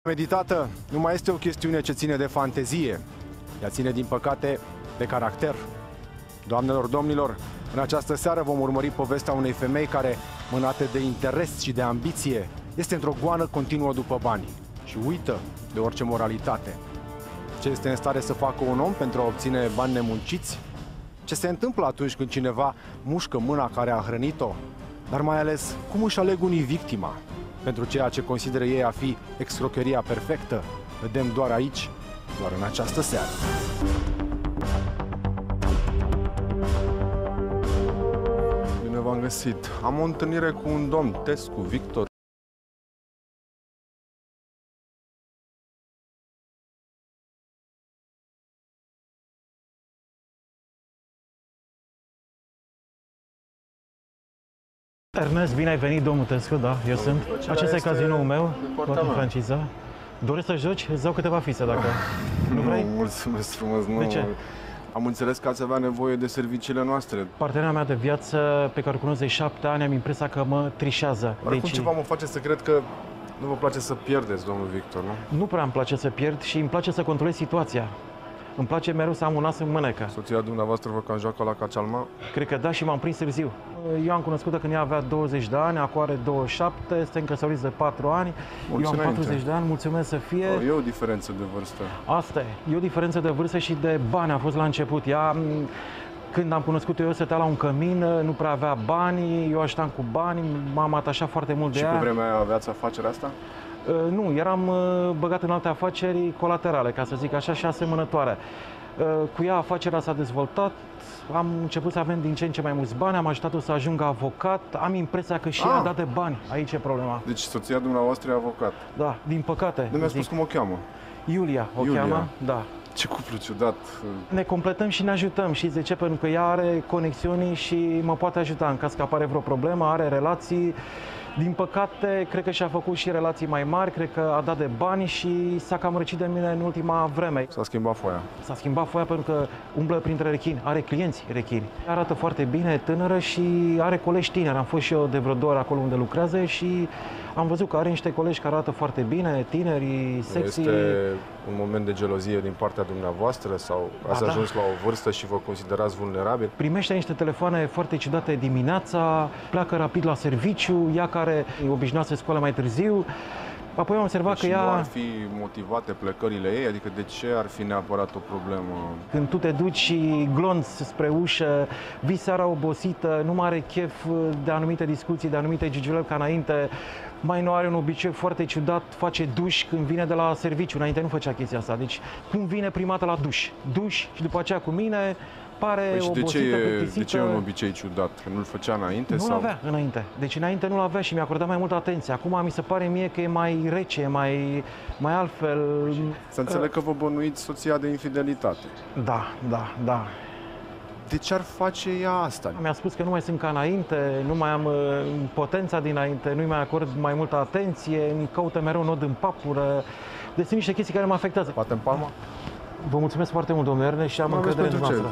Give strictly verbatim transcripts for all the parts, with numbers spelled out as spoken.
Meditată nu mai este o chestiune ce ține de fantezie. Ea ține, din păcate, de caracter. Doamnelor, domnilor, în această seară vom urmări povestea unei femei care, mânată de interes și de ambiție, este într-o goană continuă după bani și uită de orice moralitate. Ce este în stare să facă un om pentru a obține bani nemunciți? Ce se întâmplă atunci când cineva mușcă mâna care a hrănit-o? Dar mai ales, cum își aleg unii victima? Pentru ceea ce consideră ei a fi excrocheria perfectă, vedem doar aici, doar în această seară. Bine v-am găsit. Am o întâlnire cu un domn, Tescu, Victor. Ernest, bine ai venit, domnul Tescu, da, eu sunt. Acesta e cazinoul meu, toată franciza. Dorești să joci? Îți dau câteva fițe dacă nu vrei. Nu, mulțumesc frumos, nu. De ce? Am înțeles că ați avea nevoie de serviciile noastre. Partenera mea de viață, pe care o cunosc de șapte ani, am impresia că mă trișează. Oricum deci... ceva mă face să cred că nu vă place să pierdeți, domnul Victor, nu? Nu prea îmi place să pierd și îmi place să controlez situația. Îmi place mereu să am un as în mânecă. Soția dumneavoastră vă cam joacă la Cacalma? Cred că da, și m-am prins târziu. Eu am cunoscut-o când ea avea douăzeci de ani, acum are douăzeci și șapte, suntem căsătoriți de patru ani. Mulți eu am înainte. patruzeci de ani, mulțumesc să fie. O, e o diferență de vârstă. Asta e, e o diferență de vârstă și de bani a fost la început. Ea, când am cunoscut-o, eu stătea la un cămin, nu prea avea bani, eu ajutam cu bani, m-am atașat foarte mult de și ea. Și pe vremea aia aveați afacerea asta? Uh, nu, eram uh, băgat în alte afaceri colaterale, ca să zic așa, și asemănătoare. Uh, cu ea afacerea s-a dezvoltat, am început să avem din ce în ce mai mulți bani, am ajutat-o să ajungă avocat, am impresia că și ea a dat de bani. Aici e problema. Deci soția dumneavoastră e avocat? Da, din păcate. Nu mi-a spus cum o cheamă? Iulia o Iulia. cheamă, da. Ce cuplu ciudat! Ne completăm și ne ajutăm, știți de ce? Pentru că ea are conexiuni și mă poate ajuta în caz că apare vreo problemă, are relații. Din păcate, cred că și-a făcut și relații mai mari, cred că a dat de bani și s-a cam răcit de mine în ultima vreme. S-a schimbat foaia. S-a schimbat foaia pentru că umblă printre rechini, are clienți rechini. Arată foarte bine, tânără și are colegi tineri. Am fost și eu de vreo două ori acolo unde lucrează și am văzut că are niște colegi care arată foarte bine, tineri, sexy. Este un moment de gelozie din partea dumneavoastră sau ați da. ajuns la o vârstă și vă considerați vulnerabil? Primește niște telefoane foarte ciudate dimineața, pleacă rapid la serviciu, ea care e obișnuită să se scoale mai târziu. Apoi am observat deci că ea... nu ar fi motivate plecările ei? Adică de ce ar fi neapărat o problemă? Când tu te duci și glonți spre ușă, vii seara obosită, nu mai are chef de anumite discuții, de anumite gigiulări ca înainte, mai nu are un obicei foarte ciudat, face duș când vine de la serviciu. Înainte nu făcea chestia asta. Deci cum vine prima dată la duș? Duș și după aceea cu mine, pare păi și obosită, de ce, e, plictisită. de ce e un obicei ciudat? Că nu-l făcea înainte? Nu-l sau? avea înainte. Deci înainte nu-l avea și mi-a acordat mai multă atenție. Acum mi se pare mie că e mai rece, mai, mai altfel. Să înțeleg că vă bănuiți soția de infidelitate. Da, da, da. De ce ar face ea asta? Mi-a spus că nu mai sunt ca înainte, nu mai am uh, potența dinainte, nu-i mai acord mai multă atenție, îmi caută mereu nod în papură. Deci sunt niște chestii care mă afectează. Bate în palma? Vă mulțumesc foarte mult, domnule Ernest, și am încredere în noastră.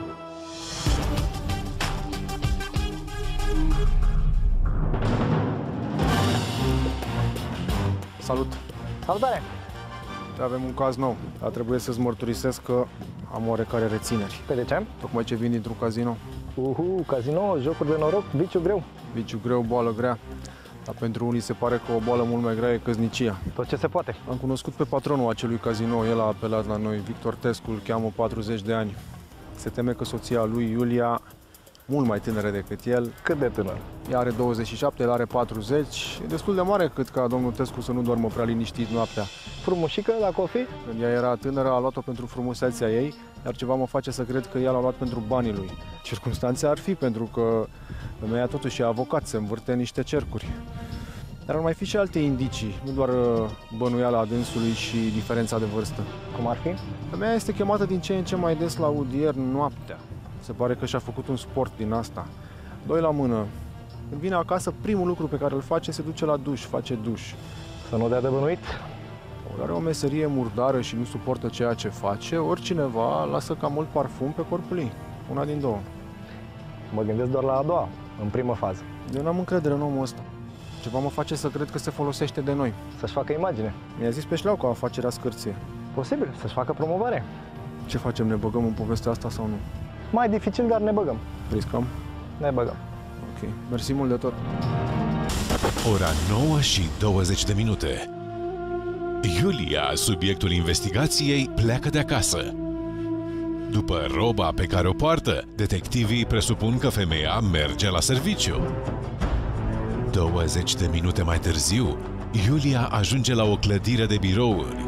Salut! Salutare! Avem un caz nou, dar trebuie să-ți mărturisesc că am oarecare rețineri. Pe de ce? Tocmai ce vin dintr-un casino. Uhu, casino, jocuri de noroc, viciu greu. Viciu greu, boală grea. Dar pentru unii se pare că o boală mult mai grea e căsnicia. Tot ce se poate. Am cunoscut pe patronul acelui casino, el a apelat la noi, Victor Tescu, îl cheamă, patruzeci de ani. Se teme că soția lui, Iulia, mult mai tânără decât el. Cât de tânăr? Ea are douăzeci și șapte, el are patruzeci. E destul de mare cât ca domnul Tescu să nu doarmă prea liniștit noaptea. Frumușică, dacă o fi? Când ea era tânără, a luat-o pentru frumusețea ei, iar ceva mă face să cred că ea l-a luat pentru banii lui. Circumstanțe ar fi, pentru că femeia totuși e avocat, se învârte în niște cercuri. Dar ar mai fi și alte indicii, nu doar bănuiala dânsului și diferența de vârstă. Cum ar fi? Femeia este chemată din ce în ce mai des la audier noaptea. Se pare că și-a făcut un sport din asta. Doi la mână. Când vine acasă, primul lucru pe care îl face, se duce la duș, face duș. Să nu dea de bănuit? Ori are o meserie murdară și nu suportă ceea ce face, ori cineva lasă cam mult parfum pe corpul ei. Una din două. Mă gândesc doar la a doua, în primă fază. Eu n-am încredere în omul ăsta. Ceva mă face să cred că se folosește de noi. Să-și facă imagine. Mi-a zis pe șleau că afacerea scârție. Posibil, să-și facă promovare. Ce facem, ne băgăm în povestea asta sau nu? Mai dificil, dar ne băgăm. Riscăm? Ne băgăm. Ok, mersi mult de tot. Ora nouă și douăzeci de minute. Iulia, subiectul investigației, pleacă de acasă. După roba pe care o poartă, detectivii presupun că femeia merge la serviciu. douăzeci de minute mai târziu, Iulia ajunge la o clădire de birouri.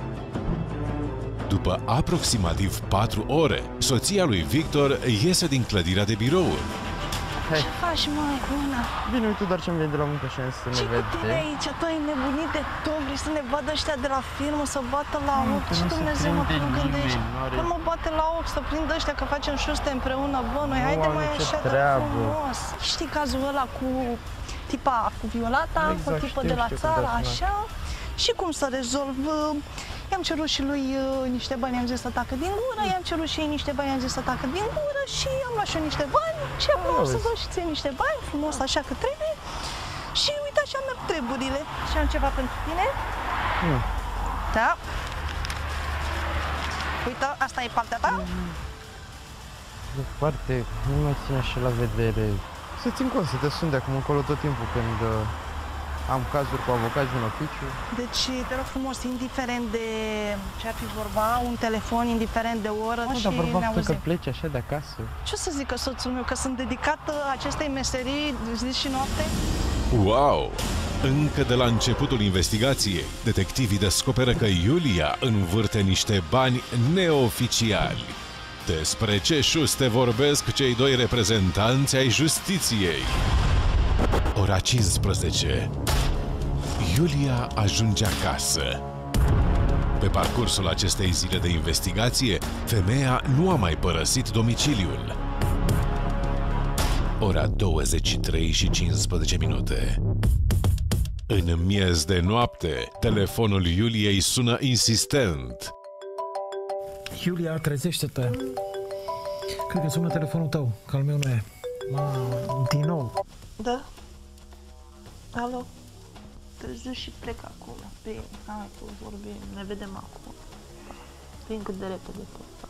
După aproximativ patru ore, soția lui Victor iese din clădirea de birouri. Ce faci, mai bună? Bine, uite doar ce-mi vede la muncă și am să ne Ce cu tine vede. aici? Tu ai nebunit de tot, vrei să ne vadă ăștia de la firmă, să bată la ochi? Ce Dumnezeu mă prinde gândești? nimeni, n-are- Că mă bate la ochi, să prindă ăștia că facem șuste împreună, bă, noi haide am mai nicio așa de treabă. frumos. Știi cazul ăla cu tipa, cu Violata, cu Exact, o tipă știu, de la știu, țară, cum te-a așa? Și cum să rezolv? I-am cerut și lui uh, niște bani, am zis să tacă din gură, i-am cerut și ei niște bani, am zis să tacă din gură și am luat și eu niște bani și acum am să dau și ție niște bani, frumos, așa că trebuie. Și uite, așa merg treburile. Și am ceva pentru tine. Mm. Da. Uite, asta e partea ta. E foarte, nu mai țin așa la vedere. Să țin cont, să te sun de acum încolo tot timpul când uh, am cazuri cu avocați în oficiu. Deci, te rog frumos, indiferent de ce ar fi vorba, un telefon, indiferent de oră Nu, și dar vorba ne că auzim. pleci așa de acasă. Ce o să zică soțul meu, că sunt dedicată acestei meserii zi și noapte? Wow! Încă de la începutul investigației, detectivii descoperă că Iulia învârte niște bani neoficiali. Despre ce șuste vorbesc cei doi reprezentanți ai justiției? Ora cincisprezece. Iulia ajunge acasă. Pe parcursul acestei zile de investigație, femeia nu a mai părăsit domiciliul. Ora douăzeci și trei și cincisprezece minute. În miez de noapte, telefonul Iuliei sună insistent. Iulia, trezește-te. Cred că sună telefonul tău, că al meu nu e. Ma, din nou. Da? Alo? Târziu și plec acum. Bine, hai tu vorbim, ne vedem acum. Vin cât de repede pot.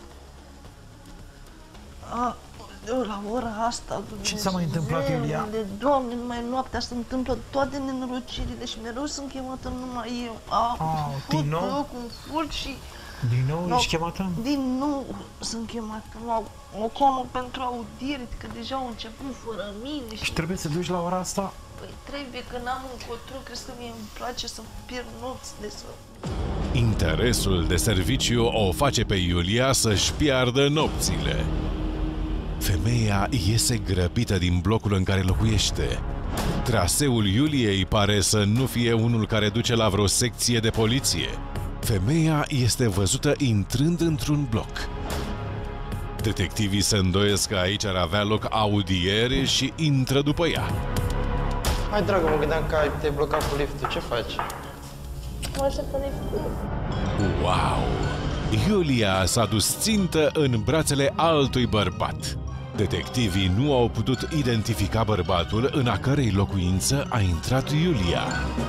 A, eu la ora asta, Ce s-a mai întâmplat, Iulia? De Doamne, numai noaptea se întâmplă toate nenorocirile și mereu sunt chemată numai eu. A, Au, din nou? Eu cu furt și... Din nou No, ești chemată? Din nou sunt chemată. Mă, mă cheamă pentru audiere, că deja au început fără mine. Și trebuie să duci la ora asta? Păi trebuie, că n-am încotro, crezi că mie îmi place să pierd nopți de somn. Interesul de serviciu o face pe Iulia să-și piardă nopțile. Femeia iese grăbită din blocul în care locuiește. Traseul Iuliei pare să nu fie unul care duce la vreo secție de poliție. Femeia este văzută intrând într-un bloc. Detectivii se îndoiesc că aici ar avea loc audiere și intră după ea. Hai, dragă, mă gândeam că ai te blocat cu liftul. Ce faci? Mă așteptă liftul. Wow! Iulia s-a dus țintă în brațele altui bărbat. Detectivii nu au putut identifica bărbatul în a cărei locuință a intrat Iulia.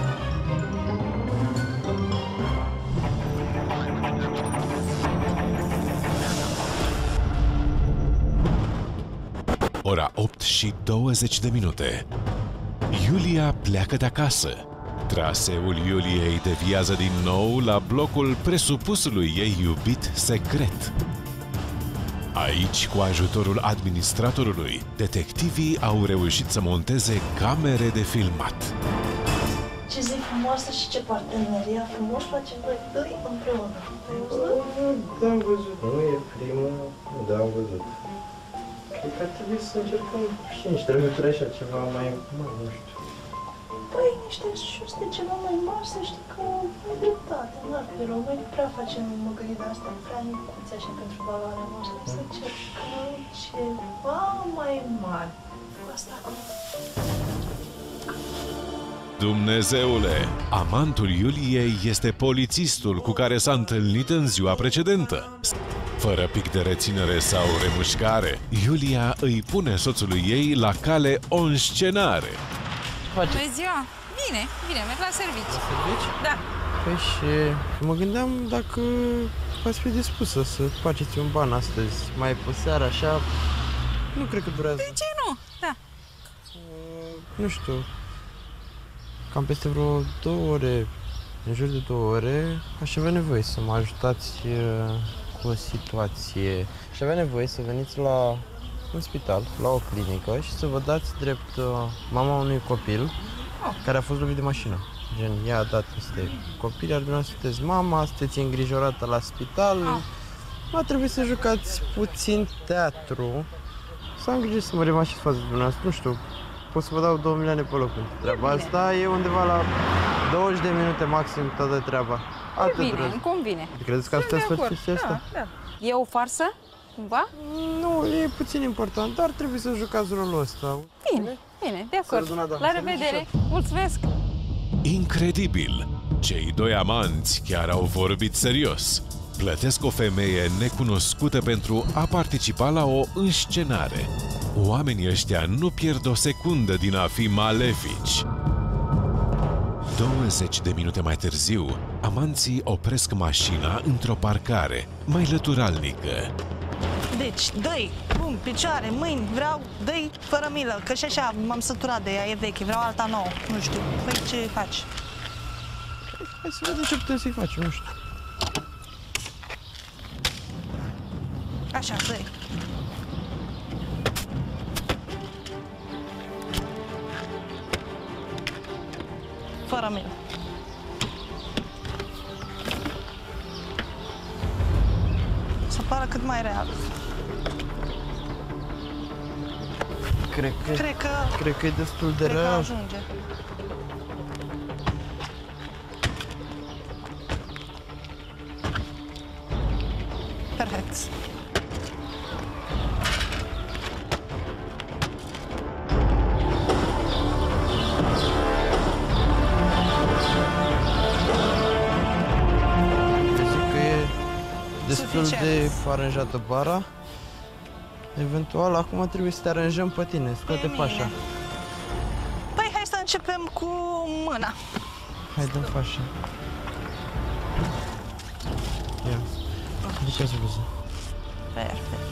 Ora opt și douăzeci de minute. Iulia pleacă de acasă. Traseul Iuliei deviază din nou la blocul presupusului ei iubit secret. Aici, cu ajutorul administratorului, detectivii au reușit să monteze camere de filmat. Ce zi frumoasă și ce parteneria frumos facem noi doi împreună. Ai văzut? Da, am văzut. Nu e prima, da, am văzut. Cred că ar trebui să încercăm și niște lucruri așa, ceva mai mari, nu știu. Păi, niște șuste ceva mai mari, să știi că ai dreptate. N-ar fi rău, noi prea facem măgării de-astea prea micuțe așa pentru valoarea noastră. Să încercăm ceva mai mari. Asta acum. Dumnezeule! Amantul Iuliei este polițistul cu care s-a întâlnit în ziua precedentă. Fără pic de reținere sau remușcare, Iulia îi pune soțului ei la cale o înscenare. faceți? Bună ziua! Bine, bine, merg la serviciu. La servici? Da. Păi și mă gândeam dacă ați fi dispusă să faceți un ban astăzi, mai pe seara, așa. Nu cred că durează. De ce nu? Da. Uh, nu știu, cam peste vreo două ore, în jur de două ore, aș avea nevoie să mă ajutați uh, cu o situație. Aș avea nevoie să veniți la un spital, la o clinică și să vă dați drept uh, mama unui copil oh. care a fost lovit de mașină. Gen, ea a dat peste copil, iar dumneavoastră sunteți mama, sunteți îngrijorată la spital. Oh. Va trebui să jucați puțin teatru. Să am grijă să mă revanșez față de dumneavoastră, nu știu, pot să vă dau două milioane pe loc pentru treaba asta, e undeva la douăzeci de minute maxim toată treaba. Atât bine, vreau. Îmi convine. Credeți că ați putea să faceți chestia asta? Da, da. E o farsă, cumva? Nu, e puțin important, dar trebuie să jucați rolul ăsta. Bine, bine, de acord. La revedere, mulțumesc! Incredibil! Cei doi amanți chiar au vorbit serios. Plătesc o femeie necunoscută pentru a participa la o înscenare. Oamenii ăștia nu pierd o secundă din a fi malefici. douăzeci de minute mai târziu, amanții opresc mașina într-o parcare mai lăturalnică. Deci, dă-i, bum, picioare, mâini, vreau, dă-i fără milă, că și așa m-am săturat de ea, e veche, vreau alta nouă, nu știu. Păi ce faci? Hai să vedem ce putem să-i facem, nu știu. Așa, dă-i. Fără milă. Să pară cât mai real. Cred că, cred că, cred că e destul de cred rău. Că ajunge. Perfect. Zic că e destul Suficient. de aranjată bara. Eventual, acum trebuie să te aranjăm pe tine, scoate Pe pașa. mine. Păi hai să începem cu mâna. Hai, dăm pașa. Ia, ridicați buză. Perfect.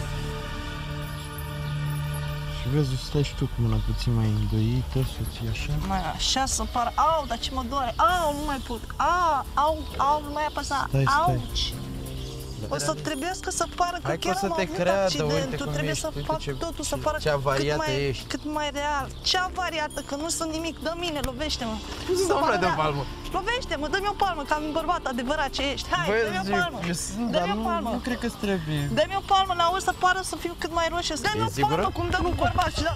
Și vezi, stai și tu cu mâna puțin mai îndoită, să ții așa. Mai așa să pară. Au, dar ce mă doare. Au, nu mai pot. Au, au, au, nu mai apăsa. Stai, stai. Auci. O să trebuiască să pară că Hai chiar că o să am te avut creadă, accident. uite Tu cum trebuie ești, să uite fac ce- totul, să ce- pară ce cât avariată mai, ești. cât mai real. Ce avariată, că nu sunt nimic. Dă mine, lovește-mă. Nu Să dau pară de real. palmă. Lovește-mă, dă-mi o palmă, ca un bărbat adevărat ce ești. Hai, Băi, dă-mi o eu- palmă. eu sunt, dar Dă-mi o nu, palmă. nu cred că-ți trebuie. Dă-mi o palmă, n-auzi să pară să fiu cât mai roșie. Dă-mi E o sigură? palmă, cum dă un bărbat și da.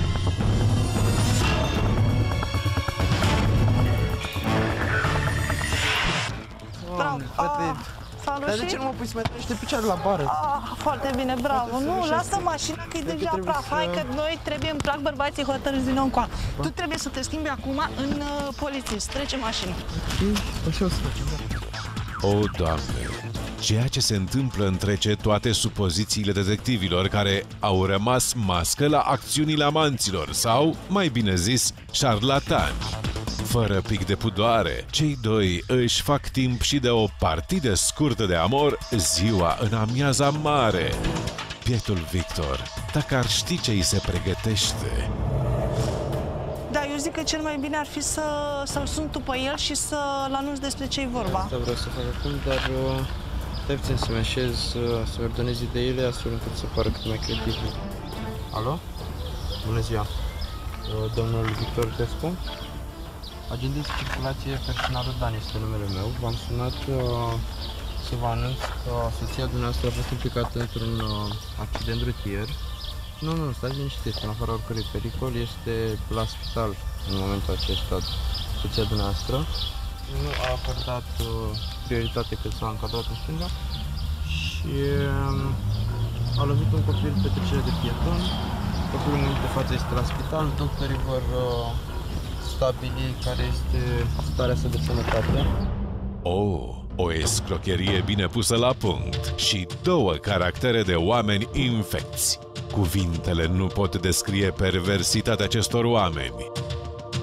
Bravo. Frate, S-a dar de rușit? ce nu mă pui să mai treci de picioare la bară? Ah, foarte bine, bravo. Poate să Nu, reușească. lasă mașina că e Cred că deja trebuie praf. să- Hai că noi trebuie, îmi plac bărbații hotărâți din nou încoa. Tu trebuie să te schimbi acum în uh, polițist. Trece mașina. Așa o să facem, da. O, Doamne! Ceea ce se întâmplă întrece toate supozițiile detectivilor care au rămas mască la acțiunile amanților sau, mai bine zis, șarlatani. Fără pic de pudoare, cei doi își fac timp și de o partidă scurtă de amor ziua în amiaza mare. Bietul Victor, dacă ar ști ce îi se pregătește... Da, eu zic că cel mai bine ar fi să, să-l sun tu pe el și să-l anunți despre ce-i vorba. Asta vreau să fac acum, dar uh, stai puțin să-mi așez, uh, să-mi ordonez ideile astfel încât să pară cât mai credibil. Alo? Bună ziua! Uh, Domnul Victor Tescu? Agent de circulație personalul Dan este numele meu. V-am sunat uh, să vă anunț că soția dumneavoastră a fost implicată într-un uh, accident rutier. Nu, nu, stați liniștiți, în afara oricărui pericol, este la spital în momentul acesta soția dumneavoastră. Nu a acordat uh, prioritate cât s-a încadrat în stânga și uh, a lovit un copil pe trecerea de pieton. Copilul în momentul de față este la spital, doctorii vor uh, stabili care este starea sa de sănătate. Oh, o escrocherie bine pusă la punct și două caractere de oameni infecți. Cuvintele nu pot descrie perversitatea acestor oameni.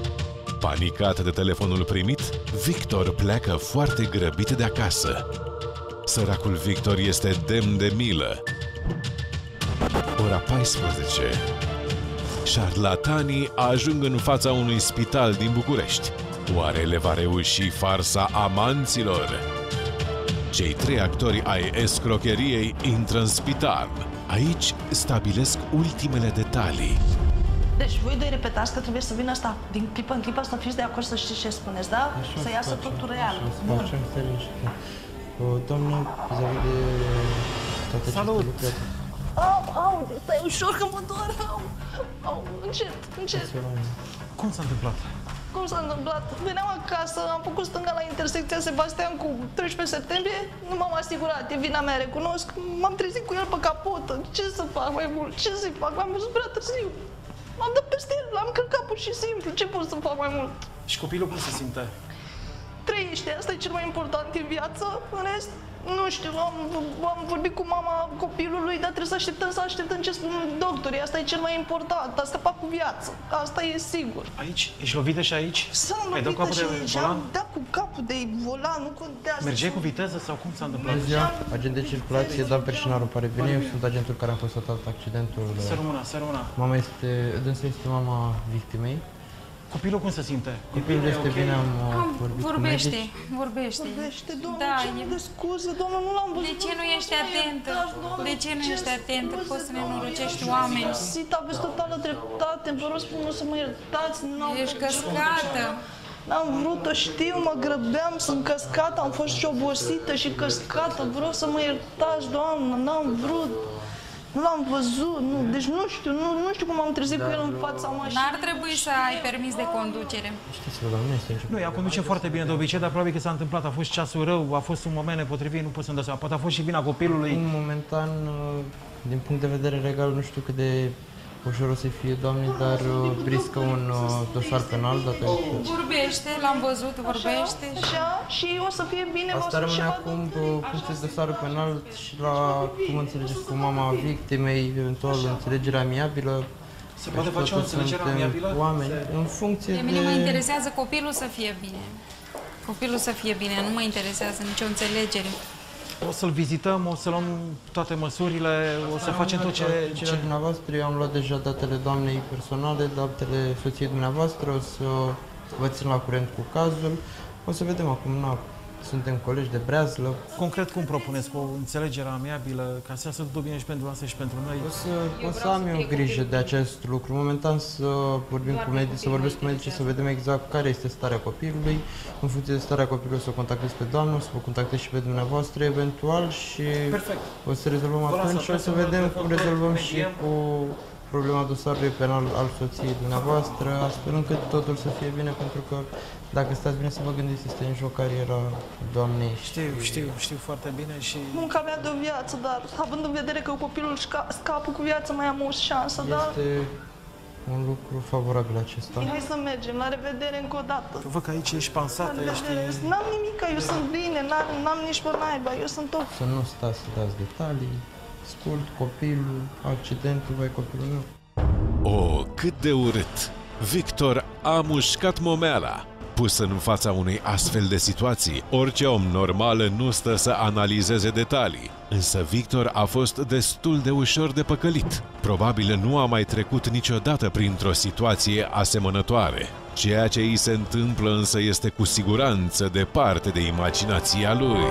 Panicat de telefonul primit, Victor pleacă foarte grăbit de acasă. Săracul Victor este demn de milă. Ora paisprezece. Șarlatanii ajung în fața unui spital din București. Oare le va reuși farsa amanților? Cei trei actori ai escrocheriei intră în spital. Aici stabilesc ultimele detalii. Deci voi doi repetați că trebuie să vină asta din clipă în clipă, să fiți de acord, să știți ce spuneți, da? Așa să iasă facem, totul real. Așa facem, serios. Doamne, vis-a-vis de toate Salut! aceste lucruri. Au, au, stai ușor că mă doare, au, au, încet, încet. Cum s-a întâmplat? Cum s-a întâmplat? Veneam acasă, am făcut stânga la intersecția Sebastian cu treisprezece septembrie, nu m-am asigurat, e vina mea, recunosc, m-am trezit cu el pe capotă. Ce să fac mai mult? Ce să fac? M-am văzut prea târziu. M-am dat peste el, l-am călcat pur și simplu, ce pot să fac mai mult? Și copilul cum se simte? Trăiește, asta e cel mai important în viață, în rest, nu știu, am, am vorbit cu mama copilului, dar trebuie să așteptăm, să așteptăm ce spun doctorii, asta e cel mai important, a scăpat cu viață, asta e sigur. Aici? Ești lovită și aici? S-am Ai dat lovită capul și, de și am volan? dat cu capul de volan, nu contează. Mergeai cu viteză sau cum s-a întâmplat? Bună ziua, agent de circulație, Dan Perșinaru, îmi pare bine, eu sunt agentul care am constatat accidentul. Să rămână, să rămână. Mama este, dânsa este mama victimei. Copilul cum se simte? Copilul este bine, am uh, Am, vorbit cu vorbește, medici. vorbește. Vorbește, doamne, Da, ce e- de scuze, doamne, nu l-am văzut. De ce nu ești Doamne, atentă? iertați, doamne, De ce nu ce ești atentă? scuze, Poți să ne doamne, norocești eu oameni. sunt simțit, aveți totală dreptate, vă rog frumos să mă iertați. n-am Ești vrut. căscată. N-am vrut-o, știu, mă grăbeam, sunt căscată, am fost și obosită și căscată, vă rog să mă iertați, doamnă, n-am vrut. Nu l-am văzut, nu, deci nu știu, nu, nu știu cum am trezit cu el în fața mașinii. N-ar trebui să ai permis de conducere. Știți-vă, doamne, este nicio Nu, ea conduce foarte bine de obicei, dar probabil că s-a întâmplat, a fost ceasul rău, a fost un moment nepotrivit, nu pot să-mi dau seama. Poate a fost și vina copilului. În momentan, uh, din punct de vedere legal, nu știu cât de ușor o să fie, doamne, dar uh, riscă un uh, dosar penal datorită. Vorbește, l-am văzut, vorbește. Așa, și o să fie bine, o Asta să rămâne ceva acum doctorii. uh, punctul dosarul penal și la cum înțelegeți cu mama victimei, eventual o înțelegere amiabilă. Se poate face o înțelegere amiabilă? Oameni, în funcție Pe mine de... mă interesează copilul să fie bine. Copilul să fie bine, nu mă interesează nicio înțelegere. O să-l vizităm, o să luăm toate măsurile, o să facem tot ce... ce... dumneavoastră, eu am luat deja datele doamnei personale, datele soției dumneavoastră, o să vă țin la curent cu cazul. O să vedem acum, na, suntem colegi de breazlă. Concret, cum propuneți? Cu o înțelegere amiabilă, ca să iasă totul bine și pentru noastră și pentru noi? O să, o să am eu grijă de acest lucru. Momentan să vorbim cu medici, să vorbesc cu medicii, să vedem exact care este starea copilului. În funcție de starea copilului o să contactez pe doamnă, o să vă contactez și pe dumneavoastră eventual și Perfect. o să rezolvăm atunci și o să vedem cum rezolvăm și cu problema dosarului penal al soției dumneavoastră, astfel încât totul să fie bine, pentru că dacă stați bine să vă gândiți, este în joc cariera doamnei. Știu, știu, știu foarte bine și... Munca mea de o viață, dar având în vedere că copilul sca- scapă cu viață, mai am o șansă, dar... Este un lucru favorabil acesta. Hai să mergem, la revedere încă o dată. Văd că aici ești La pansată, ești... revedere. N-am nimic, eu sunt bine, n-am, n-am nici pe naiba, eu sunt tot. Să nu stați să dați detalii. Scurt, copilul, accidentul, vai copilul meu. O, cât de urât! Victor a mușcat momeala. Pus în fața unei astfel de situații, orice om normal nu stă să analizeze detalii. Însă Victor a fost destul de ușor de păcălit. Probabil nu a mai trecut niciodată printr-o situație asemănătoare. Ceea ce îi se întâmplă însă este cu siguranță departe de imaginația lui.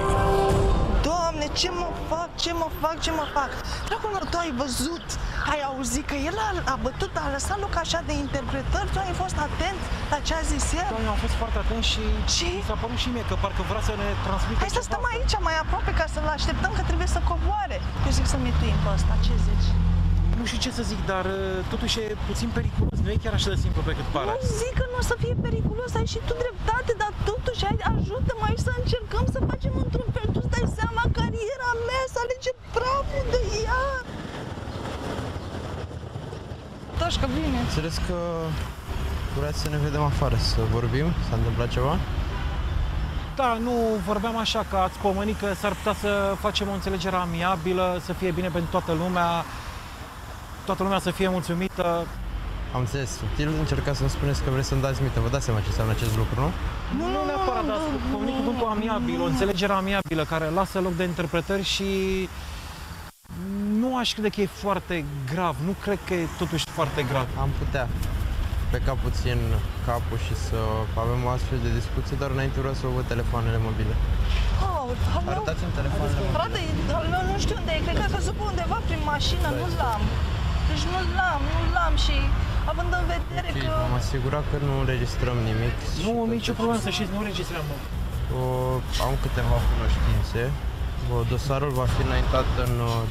Doamne, ce mă fac, ce mă fac, ce mă fac? Dragul meu, tu ai văzut, ai auzit că el a, a bătut, a lăsat loc așa de interpretări, tu ai fost atent la ce a zis el? Eu am fost foarte atent și Și? mi s-a părut și mie că parcă vrea să ne transmită Hai să ceva. stăm aici, mai aproape, ca să-l așteptăm, că trebuie să coboare. Eu zic să mituim pe ăsta, ce zici? Nu știu ce să zic, dar uh, totuși e puțin periculos. Nu e chiar așa de simplu pe cât pare. Nu zic că nu o să fie periculos, ai și tu dreptate, dar totuși hai, ajută-mă aici să încercăm să facem într-un fel. Tu stai seama, cariera mea, să alege praful de ea. Tașcă, bine. Înțeles că vreați să ne vedem afară, să vorbim? S-a întâmplat ceva? Da, nu, vorbeam așa că ați pomenit că s-ar putea să facem o înțelegere amiabilă, să fie bine pentru toată lumea, toată lumea să fie mulțumită. Am înțeles, subtil încercați să-mi spuneți că vreți să-mi dați mită. Vă dați seama ce înseamnă acest lucru, nu? Nu, nu neapărat, dar comunic cuvântul amiabil, o înțelegere amiabilă care lasă loc de interpretări și nu aș crede că e foarte grav, nu cred că e totuși foarte grav. Am putea pleca puțin capul și să avem o astfel de discuție, dar înainte vreau să vă văd telefoanele mobile. Oh, al meu, Arătați-mi telefoanele mobile. frate, al meu nu știu unde e, cred că a căzut pe undeva prin mașină, nu l-am. Deci nu l-am, nu l-am și având în vedere Ok, că... m-am asigurat că nu înregistrăm nimic. Nu, nicio problemă, să știți, nu înregistream. O, am câteva cunoștințe. O, dosarul va fi înaintat în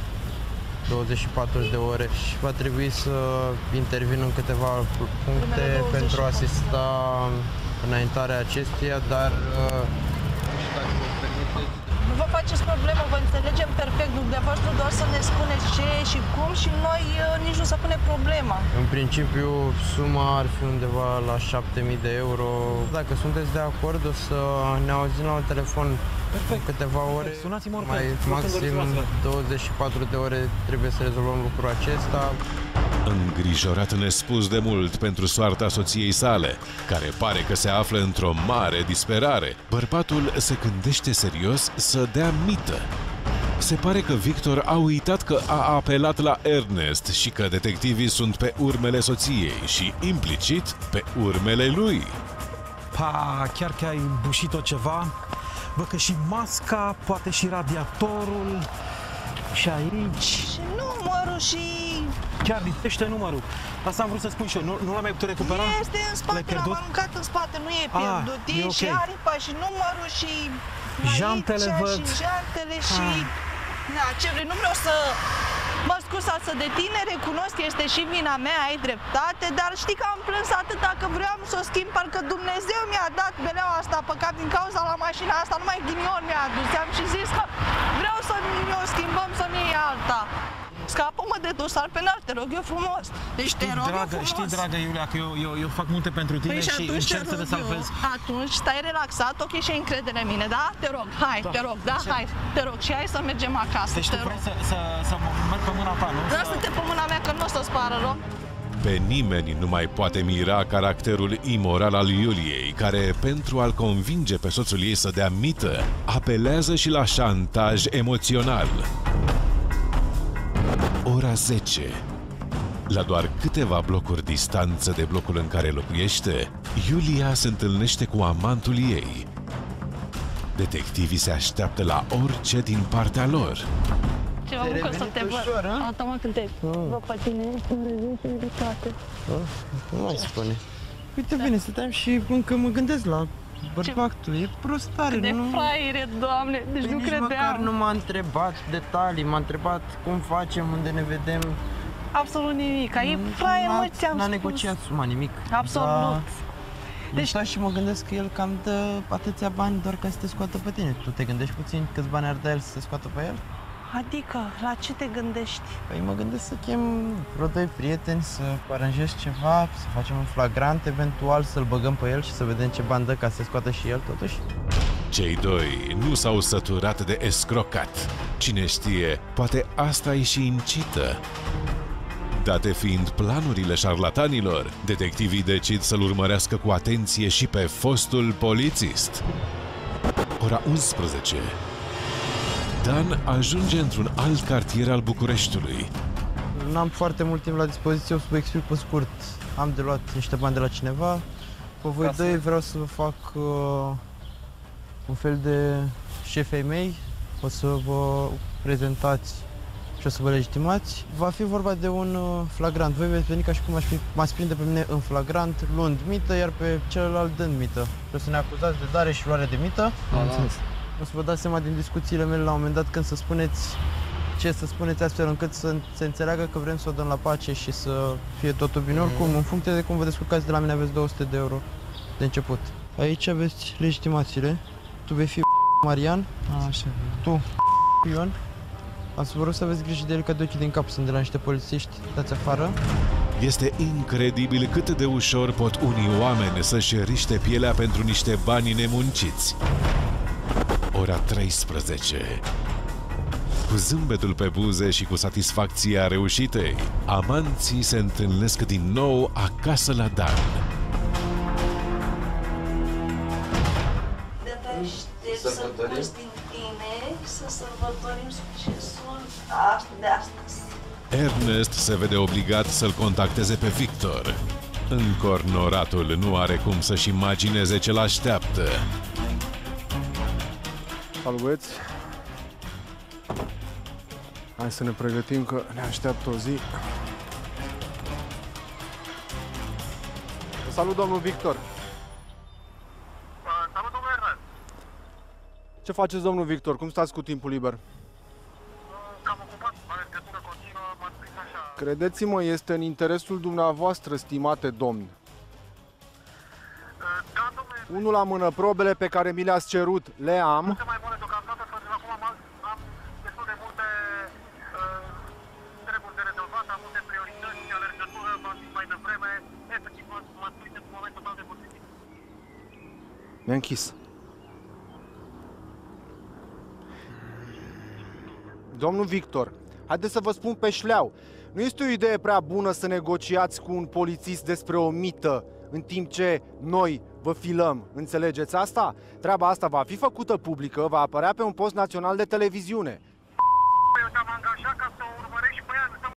uh, douăzeci și patru de ore și va trebui să intervin în câteva puncte pentru a asista înaintarea acesteia, dar uh, nu știu dacă vă permiteți. Nu vă faceți problemă, vă înțelegem perfect, dumneavoastră doar să ne spuneți ce și cum și noi uh, nici nu să punem problema. În principiu, suma ar fi undeva la șapte mii de euro. Dacă sunteți de acord, o să ne auzim la un telefon în câteva ore. Sunați-mă oricând, Mai oricând maxim doriți voastră. douăzeci și patru de ore trebuie să rezolvăm lucrul acesta. Îngrijorat nespus de mult pentru soarta soției sale, care pare că se află într-o mare disperare, bărbatul se gândește serios să dea mită. Se pare că Victor a uitat că a apelat la Ernest și că detectivii sunt pe urmele soției și, implicit, pe urmele lui. Pa, chiar că ai bușit-o ceva? Bă, că și masca, poate și radiatorul, și aici. Și numărul și... Chiar lipsește numărul. Asta am vrut să spun și eu. Nu, nu l-am mai putut recupera? Este în L-ai spate, l-am pierdut? aruncat în spate, nu e Ah, pierdut. e E ok. și aripa și numărul și... Jantele aici, văd. Și jantele și... Ah. Da, ce vrei, nu vreau să mă scuz față de tine, recunosc, este și vina mea, ai dreptate, dar știi că am plâns atâta că vreau să o schimb, parcă Dumnezeu mi-a dat beleaua asta, păcat din cauza la mașina asta, numai ghinion mi-a adus, am și zis că vreau să ne o schimbăm, să-mi iei alta. Scapă-mă de dosar penal, te rog eu frumos. Deci te Știi, rog eu dragă, frumos. știi, dragă Iulia, că eu, eu, eu fac multe pentru tine Păi și și atunci încerc te să te rog salvez. eu, atunci stai relaxat, ok, și ai încredere în mine, da? Te rog, hai, Da. te rog, da, Ce? hai, te rog, și hai să mergem acasă, Deci te tu rog. vrei să, să, să mă merg pe mâna ta, nu? Vreau să te pe mâna mea, că nu o să-ți pară rău. Pe nimeni nu mai poate mira caracterul imoral al Iuliei, care, pentru a-l convinge pe soțul ei să dea mită, apelează și la șantaj emoțional. Ora zece. La doar câteva blocuri distanță de blocul în care locuiește, Iulia se întâlnește cu amantul ei. Detectivii se așteaptă la orice din partea lor. Ce mă bucur să te văd. ușor, a? Asta mă când te văd pe tine, îmi revin și iritate. Nu mai spune. Uite bine, stăteam și încă mă gândesc la bărbatul. E prostare, De nu? fraiere, Doamne, deci Păi nu nici măcar credeam. nu m-a întrebat detalii, m-a întrebat cum facem, unde ne vedem. Absolut nimic, e fraier, mă, ți-am N-a spus. negociat suma, nimic. Absolut. Da. Deci- Deci stau și mă gândesc că el cam dă atâția bani doar ca să te scoată pe tine. Tu te gândești puțin câți bani ar da el să te scoată pe el? Adică, la ce te gândești? Păi mă gândesc să chem vreo doi prieteni, să aranjez ceva, să facem un flagrant, eventual să-l băgăm pe el și să vedem ce bani dă ca să se scoată și el totuși. Cei doi nu s-au săturat de escrocat. Cine știe, poate asta îi și incită. Date fiind planurile șarlatanilor, detectivii decid să-l urmărească cu atenție și pe fostul polițist. Ora unsprezece. Dan ajunge într-un alt cartier al Bucureștiului. N-am foarte mult timp la dispoziție, o să vă explic pe scurt. Am de luat niște bani de la cineva. Pe voi doi vreau să vă fac uh, un fel de șefei mei. O să vă prezentați și o să vă legitimați. Va fi vorba de un uh, flagrant. Voi veți veni ca și cum aș fi, m-ați prinde pe mine în flagrant, luând mită, iar pe celălalt dând mită. Și o să ne acuzați de dare și luare de mită. Am înțeles. O să vă dați seama din discuțiile mele la un moment dat când să spuneți ce să spuneți astfel încât să se înțeleagă că vrem să o dăm la pace și să fie totul bine. Oricum, în funcție de cum vă descurcați de la mine, aveți două sute de euro de început. Aici aveți legitimațiile. Tu vei fi Marian, Așa. tu Ion. Am să vă rog să aveți grijă de el, că de ochii din cap sunt de la niște polițiști. Dați afară. Este incredibil cât de ușor pot unii oameni să-și riște pielea pentru niște bani nemunciți. Ora treisprezece. Cu zâmbetul pe buze și cu satisfacția reușitei, amanții se întâlnesc din nou acasă la Dan. De-abia aștept să poți din tine să sărbătorim succesul de astăzi. Ernest se vede obligat să-l contacteze pe Victor. Încornoratul nu are cum să-și imagineze ce l-așteaptă. Salut, băieți! Hai să ne pregătim că ne așteaptă o zi. Salut, domnul Victor! Salut, domnul Ernest! Ce faceți, domnul Victor? Cum stați cu timpul liber? Cam ocupat, mai legătură continuă, m-ați prins așa. Credeți-mă, este în interesul dumneavoastră, stimate domn. Da, domnule, Unul la mână, probele pe care mi le-ați cerut, le am. nu se mai bune deocamdată, pentru că acum am, am destul de multe uh, treburi de rezolvat, am multe priorități și alergătură, v-am zis mai devreme, efectiv m-ați prins în moment total de potrivit. Mi-a închis. Domnul Victor, haideți să vă spun pe șleau. Nu este o idee prea bună să negociați cu un polițist despre o mită în timp ce noi vă filăm. Înțelegeți asta? Treaba asta va fi făcută publică, va apărea pe un post național de televiziune. Eu te-am angajat ca să o urmărești pe ea, să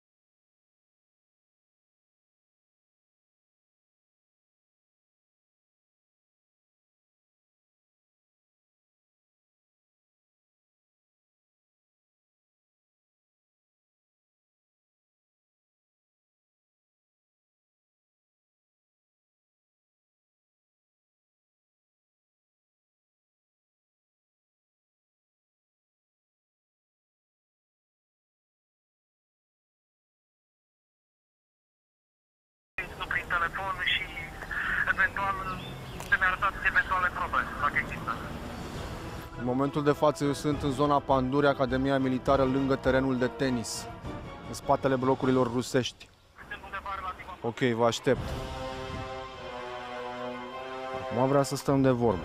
nu prin telefon și eventual să-mi arătați eventuale probe, dacă există. În momentul de față eu sunt în zona Panduri, Academia Militară, lângă terenul de tenis, în spatele blocurilor rusești. Sunt undeva relativ Ok, vă aștept. Acum vrea să stăm de vorbă.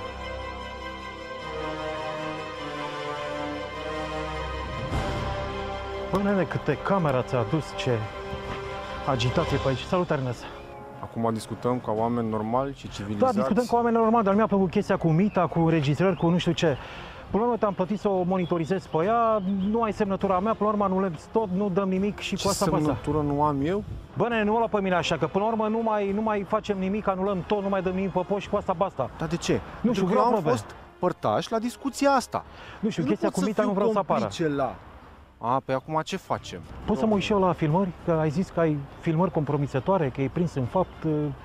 Bă, nene, câte camera ți-a adus, ce agitație pe aici. Salut, Ernest! Acum discutăm ca oameni normali și Da, civilizați. discutăm cu oameni normali, dar nu mi-a plăcut chestia cu mita, cu înregistrări, cu nu știu ce. Până la urmă te-am plătit să o monitorizez pe ea, nu ai semnătura mea, până la urmă anulăm tot, nu dăm nimic și Ce cu asta basta. semnătură nu am eu? Bă, nene, nu mă lua pe mine așa, că până la urmă nu mai, nu mai facem nimic, anulăm tot, nu mai dăm nimic pe poș și cu asta basta. Dar de ce? Nu Pentru știu, că vreau eu am probe. fost părtaș la discuția asta. Nu știu, Eu chestia pot cu mita fiu nu vreau să apară. complice la... A, pe acum ce facem? Poți să mă uit și eu la filmări? Că ai zis că ai filmări compromisătoare, că e prins în fapt.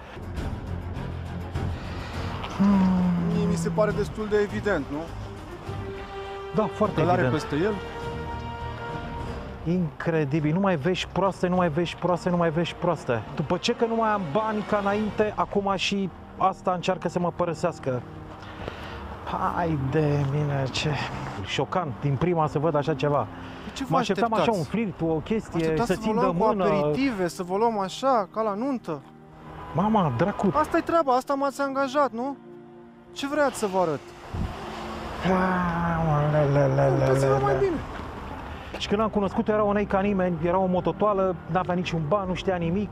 Mie mi se pare destul de evident, nu? Da, foarte Că l-are evident. peste el? Incredibil, nu mai vești proaste, nu mai vești proaste, nu mai vești proaste. După ce că nu mai am bani ca înainte, acum și asta încearcă să mă părăsească. Hai de mine, ce șocant, din prima să văd așa ceva. Ce vă Mă așteptam așa așteptați? un flirt, o chestie, Așteptați să să vă țin de luăm cu mână. aperitive, să vă luăm așa, ca la nuntă. Mama, dracu. Asta-i treaba, asta m-ați angajat, nu? Ce vreați să vă arăt? Uitați-vă mai bine. Și când am cunoscut-o era o nei ca nimeni, era o mototoală, n-avea niciun ban, nu știa nimic.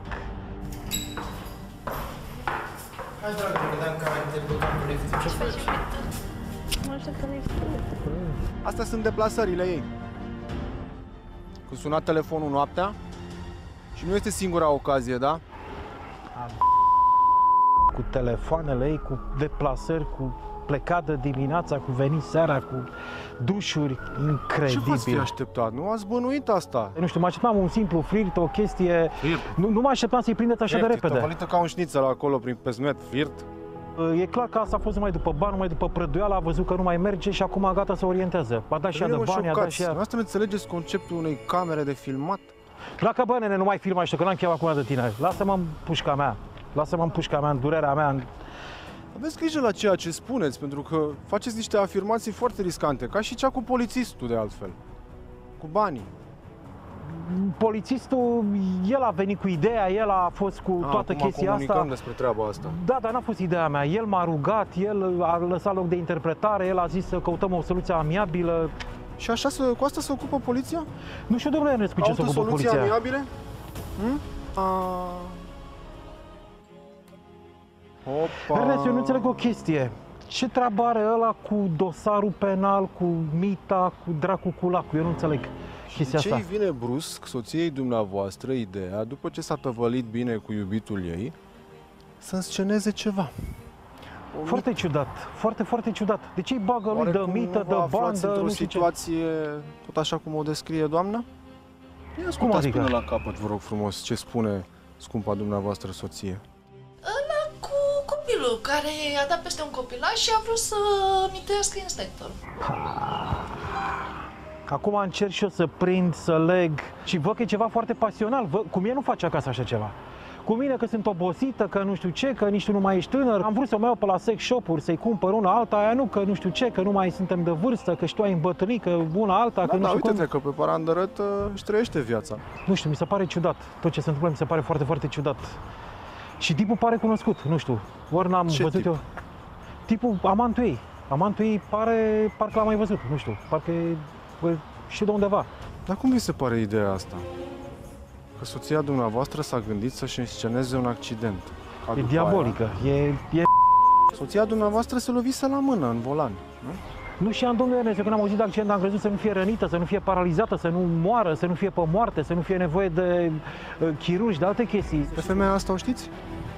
Hai, dragă, vedeam că ai terminat cu liftul. Ce faci? Mă aștept în Astea sunt deplasările ei. Când suna telefonul noaptea și nu este singura ocazie, da? Cu telefoanele ei, cu deplasări, cu plecat de dimineața, cu venit seara, cu dușuri, Ce v-ați fi incredibil. așteptat? Nu ați bănuit asta? Nu știu, mă așteptam un simplu flirt, o chestie... Nu, nu mă așteptam să-i prindeți așa de repede. Tăvălită ca un șnițel acolo prin pesmet, firt. E clar că asta a fost numai după bani, numai după prăduială, a văzut că nu mai merge și acum gata să orientează. A dat și ea de Mă bani, a dat șocați. și ea... Asta nu înțelegeți conceptul unei camere de filmat? Dacă bă, nene, nu mai filma și că n-am chemat acum de tine. Lasă-mă în pușca mea. Lasă-mă în pușca mea, în durerea mea. În... Aveți grijă la ceea ce spuneți, pentru că faceți niște afirmații foarte riscante, ca și cea cu polițistul de altfel. Cu banii. Polițistul, el a venit cu ideea, el a fost cu A, toată acum chestia comunicăm asta. despre treaba asta. Da, dar n-a fost ideea mea. El m-a rugat, el a lăsat loc de interpretare, el a zis să căutăm o soluție amiabilă. Și așa să, cu asta se ocupă poliția? Nu știu, domnule Ernest, cu ce se ocupă Autosoluții poliția. amiabile? Hm? A... Opa. Ernest, eu nu înțeleg o chestie. Ce treabă are ăla cu dosarul penal, cu mita, cu dracu cu lacul? Eu nu înțeleg chestia De ce asta. îi vine brusc soției dumneavoastră ideea, după ce s-a tăvălit bine cu iubitul ei, să însceneze ceva? O Foarte ciudat, foarte, foarte ciudat. De ce îi bagă lui de mită, de bandă, într-o nu știu ce? situație tot așa cum o descrie doamna? Ia Cum ascultați adică? până la capăt, vă rog frumos, ce spune scumpa dumneavoastră soție. Ăla cu copilul care a dat peste un copilaș și a vrut să mituiască inspectorul. Acum încerc și eu să prind, să leg și văd că e ceva foarte pasional. Văd, cu mine nu face acasă așa ceva. Cu mine că sunt obosită, că nu știu ce, că nici tu nu mai ești tânăr. Am vrut să mă iau pe la sex shop-uri, să-i cumpăr una alta, aia nu, că nu știu ce, că nu mai suntem de vârstă, că și tu ai îmbătrânit, că una alta, Da, că nu da, știu cum. uite-te că pe parandărăt uh, își trăiește viața. Nu știu, mi se pare ciudat. Tot ce se întâmplă mi se pare foarte, foarte ciudat. Și tipul pare cunoscut, nu știu. Ori n-am Ce văzut tip? eu. Tipul, amantul ei. Amantul ei pare, parcă l-am mai văzut, nu știu. Parcă e, bă, știu de undeva. Dar cum vi se pare ideea asta? Că soția dumneavoastră s-a gândit să-și însceneze un accident. Ca E după diabolică. E, e... aia, soția dumneavoastră se lovise la mână în volan, nu? Nu știam, domnule Ernest, eu când am auzit de accident am crezut să nu fie rănită, să nu fie paralizată, să nu moară, să nu fie pe moarte, să nu fie nevoie de uh, chirurgi, de alte chestii. Pe femeia asta o știți?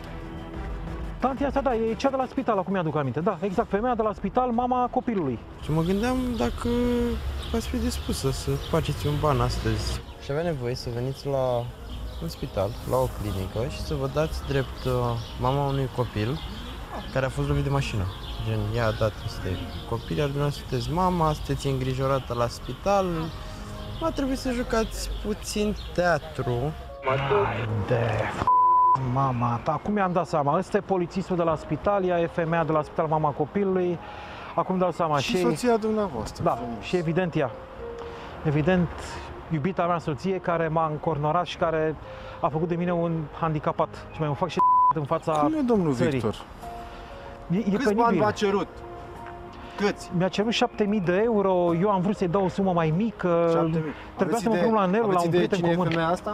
Tantia asta, da, e cea de la spital, acum mi-aduc aminte. Da, exact, femeia de la spital, mama copilului. Și mă gândeam dacă ați fi dispusă să faceți un ban astăzi. Și avea nevoie să veniți la un spital, la o clinică și să vă dați drept uh, mama unui copil care a fost lovit de mașină. Gen, ea a dat peste copil, iar dumneavoastră sunteți mama, sunteți îngrijorată la spital. Va trebui să jucați puțin teatru. Haide, mama ta, acum mi-am dat seama, ăsta e polițistul de la spital, ea e femeia de la spital, mama copilului. Acum îmi dau seama. Și soția dumneavoastră. Da, frumos. și evident ea. Evident, iubita mea soție care m-a încornorat și care a făcut de mine un handicapat. Și mai îmi fac și în fața Cum e, domnul țării. Victor? E, e Câți penibil. bani v-a cerut? Câți? Mi-a cerut șapte mii de euro, eu am vrut să-i dau o sumă mai mică. șapte mii. Trebuia Aveți să mă idee- pun la Nelu, la aveți un idee prieten cine e comun. femeia asta?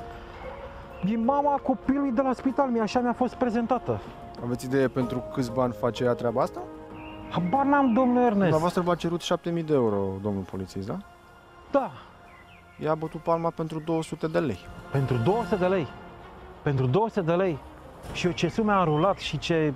E mama copilului de la spital, mi așa mi-a fost prezentată. Aveți idee pentru câți bani face ea treaba asta? Habar n-am, domnule Ernest. Dumneavoastră v-a cerut șapte mii de euro, domnul polițist, da? Da, Ea a bătut palma pentru două sute de lei. pentru două sute de lei. Pentru două sute de lei. Și eu ce sume am rulat și ce...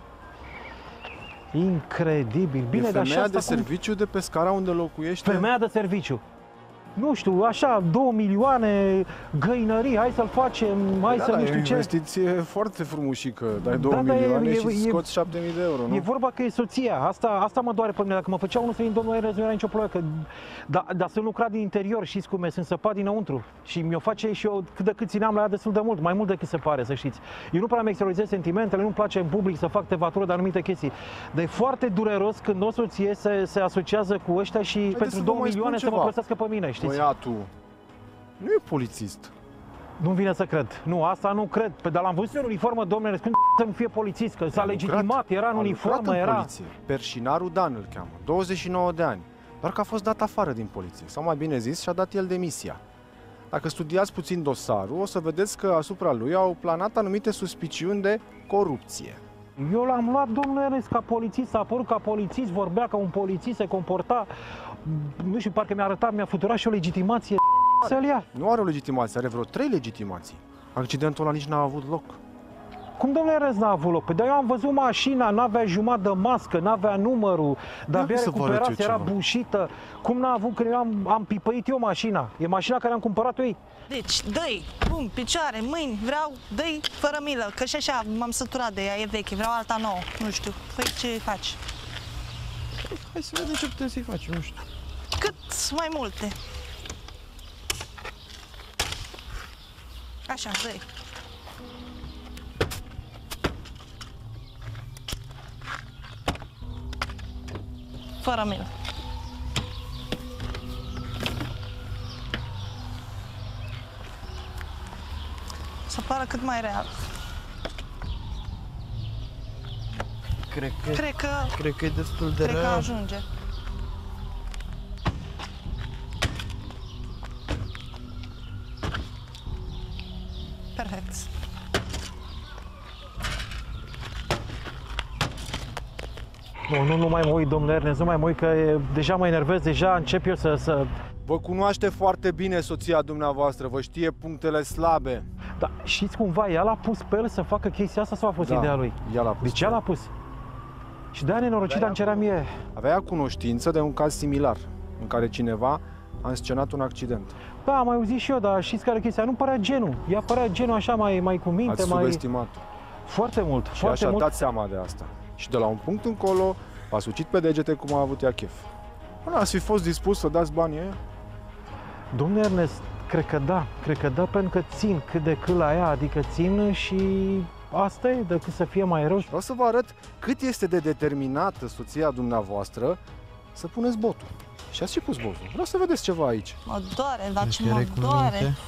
Incredibil. Bine, e dar și femeia asta de cum... serviciu de pe scara unde locuiește? Femeia de serviciu. Nu știu, așa, două milioane, găinării, hai să-l facem, hai da, să da, nu e o știu ce. investiție foarte frumușică. Dai două Da, da, e- milioane e- și e- scoți șapte mii de euro, nu? E vorba că e soția, asta, asta mă doare pe mine. Dacă mă făcea unul să vin, domnul Ernest, nu era nicio problemă. Că, da, dar să lucra din interior, știți cum e, sunt săpat dinăuntru. Și mi-o face și eu cât de cât țineam la ea destul de mult, mai mult decât se pare, să știți. Eu nu prea mi exteriorizez sentimentele, nu-mi place în public să fac tevatură de anumite chestii. Dar e foarte dureros când o soție se, se asociază cu ăștia și Haideți pentru să două vă mai milioane să spun mă ceva. plăsească pe mine, știți? Băiatul nu e polițist. Nu vine să cred. Nu, asta nu cred. Pe dar l-am văzut în uniformă, domnule, când să nu fie polițist, că s-a A legitimat, lucrat- era în a uniformă, lucrat în era... poliție. Perșinaru Dan îl cheamă, douăzeci și nouă de ani. Doar că a fost dat afară din poliție, sau mai bine zis, și-a dat el demisia. Dacă studiați puțin dosarul, o să vedeți că asupra lui au planat anumite suspiciuni de corupție. Eu l-am luat, domnule Ernest, ca polițist, a apărut ca polițist, vorbea ca un polițist, se comporta, nu știu, parcă mi-a arătat, mi-a futurat și o legitimație să-l ia. Nu are o legitimație, are vreo trei legitimații. Accidentul ăla nici n-a avut loc. Cum, domnule Ernest, n-a avut loc? Păi, dar eu am văzut mașina, n-avea jumătate de mască, n-avea numărul, dar abia să vă arăt eu recuperase, era ceva. bușită. Cum n-a avut când eu am, am pipăit eu mașina? E mașina care am cumpărat-o ei. Deci, dă-i, bum, picioare, mâini, vreau, dă-i fără milă, că și așa m-am săturat de ea, e veche, vreau alta nouă, nu știu, păi ce faci? Hai să vedem ce putem să-i facem, nu știu. Cât mai multe. Așa, dă-i. Fără milă. Să pară cât mai real. Cred că, Cred că, cred că e destul de cred că real. ajunge. Perfect. Nu, nu, nu mai mă uit, domnule Ernest, nu mai mă uit, că e, deja mă enervez, deja încep eu să, să... Vă cunoaște foarte bine soția dumneavoastră, vă știe punctele slabe. Da, știți cumva, ea l-a pus pe el să facă chestia asta sau a fost Da, ideea lui? ea l-a pus Deci pe ea el. l-a pus. Și de-aia nenorocit, dar îmi cerea mie... Avea cunoștință de un caz similar, în care cineva a înscenat un accident. Da, am mai auzit și eu, dar știți care e chestia? Nu părea genul. Ea părea genul așa mai, mai cu minte, Ați mai... subestimat. Foarte mult, Și foarte așa mult. dați seama de asta. Și de la un punct încolo, v-a sucit pe degete cum a avut ea chef. Nu ați fi fost dispus să dați banii ăia? Domnule Ernest, cred că da, cred că da, pentru că țin cât de cât la ea, adică țin și asta e, decât să fie mai rău. Vreau să vă arăt cât este de determinată soția dumneavoastră să puneți botul. Și ați și pus botul. Vreau să vedeți ceva aici. Mă doare, dar ce Deci mă erai cu doare. minte?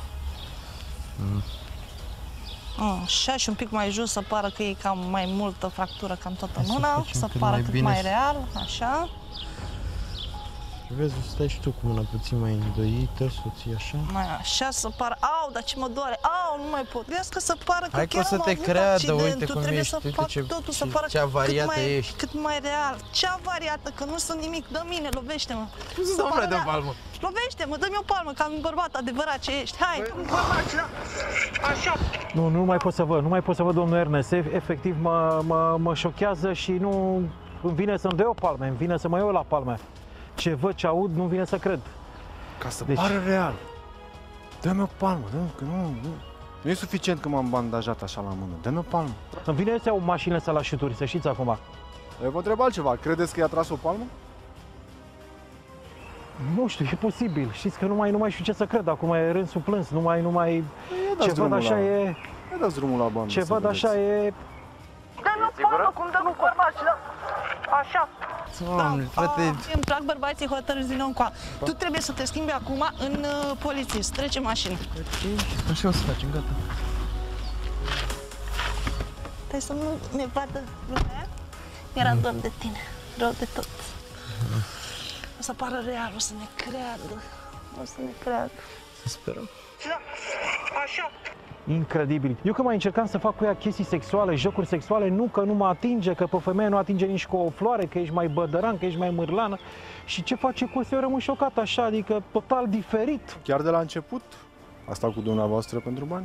Mm, așa și un pic mai jos să pară că e cam mai multă fractură cam toată Hai să mâna, facem să cât pară mai cât bine mai să- real, așa. Vezi, stai și tu cu mâna puțin mai îndoită, soția așa. Mai așa să pară, au, dar ce mă doare, au, nu mai pot. Vreau că să pară că Hai că chiar o să am te avut creadă, accidentul, uite cum trebuie ești, să uite fac ce- totul, să ce- pară ce cât avariată mai, ești. cât mai real. Ce avariată, că nu sunt nimic, dă mine, lovește-mă. Să Domnule, pară de real. palmă. Lovește-mă, dă-mi o palmă, ca un bărbat adevărat ce ești, hai. Așa. Nu, nu mai pot să văd, nu mai pot să văd, domnul Ernest, E- efectiv mă, mă, mă șochează și nu îmi vine să-mi dea o palme, îmi vine să mă iau la palme. Ce văd, ce aud, nu vine să cred. Ca să Deci- pară real. Dă-mi o palmă, dă că nu, nu. Nu e suficient că m-am bandajat așa la mână. Dă-mi o palmă. Îmi vine să iau mașinile să la șuturi, să știți acum. Eu vă întreb altceva. Credeți că i-a tras o palmă? Nu știu, e posibil. Știți că nu mai, nu mai știu ce să cred. Acum e rânsul plâns, nu mai, nu mai... dați Ce văd drumul așa la- e... Ia dați drumul la bandă. Ce să văd vedeți. așa e... Dă-mi o palmă, cum dă-mi o palmă, așa. Așa. Doamne, frate, Ah, îmi plac bărbații hotărâți din nou încoa. Tu trebuie să te schimbi acum în uh, polițist. Trece mașină. așa o să facem, gata. Stai să nu ne vadă lumea. Mi-era dor de tine. Rău de tot. O să pară real, o să ne creadă. O să ne creadă. Sperăm. Așa. Incredibil. Eu când mai încercam să fac cu ea chestii sexuale, jocuri sexuale, nu că nu mă atinge, că pe femeie nu atinge nici cu o floare, că ești mai bădăran, că ești mai mârlană. Și ce face cu eu rămân șocat așa, adică total diferit. Chiar de la început? Asta cu dumneavoastră pentru bani?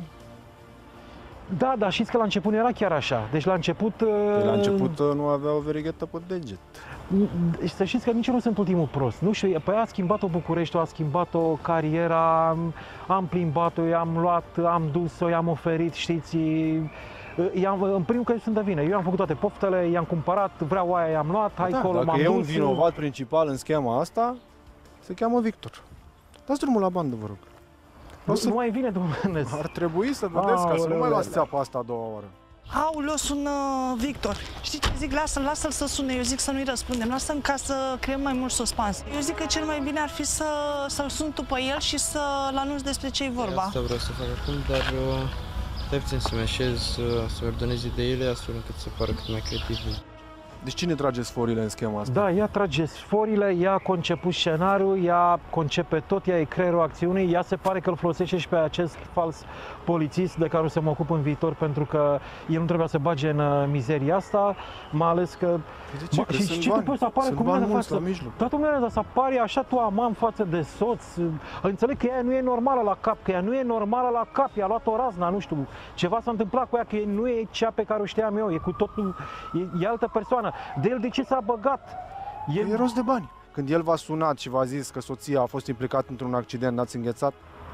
Da, dar știți că la început nu era chiar așa. Deci la început... De la uh, început uh, nu avea o verighetă pe deget. Să știți că nici eu nu sunt ultimul prost. Nu știu, păi a schimbat-o Bucureștiul, a schimbat-o cariera, am, am plimbat-o, i-am luat, am dus-o, i-am oferit, știți, i-am, în primul că eu sunt de vină. Eu am făcut toate poftele, i-am cumpărat, vreau aia, i-am luat, hai Da, colo, dacă m-am e un dus. vinovat principal în schema asta, se cheamă Victor. Dați drumul la bandă, vă rog. Nu, O să- nu mai vine, domnule. Ar trebui să vedeți, ca să nu mai Aoleu. luați țeapa asta a doua oară. Aoleu, sună Victor. Știi ce zic? Lasă-l, lasă-l să sune. Eu zic să nu-i răspundem. Lasă-l ca să creăm mai mult suspans. Eu zic că cel mai bine ar fi să, să-l sun tu pe el și să-l anunți despre ce-i vorba. Asta vreau să fac acum, dar uh, stai puțin să-mi așez, uh, să-mi ordonez ideile astfel încât să pară cât mai creativ. Deci cine trage sforile în schema asta? Da, ea trage sforile, ea a conceput scenariul, ea concepe tot, ea e creierul acțiunii, ea se pare că îl folosește și pe acest fals polițist de care o să mă ocup în viitor, pentru că el nu trebuia să bage în uh, mizeria asta, mai ales că... De ce? Bă, Că și sunt ce bani. trebuie să apare Sunt cu mine bani în mulți față? la mijloc. Da, domnule, dar să apare așa tu amam față de soț. Înțeleg că ea nu e normală la cap, că ea nu e normală la cap, i-a luat o razna, nu știu, ceva s-a întâmplat cu ea, că nu e cea pe care o știam eu, e cu totul, e, e altă persoană. De el de ce s-a băgat? E, E rost de bani. Când el v-a sunat și v-a zis că soția a fost implicată într-un accident, n-ați înghețat?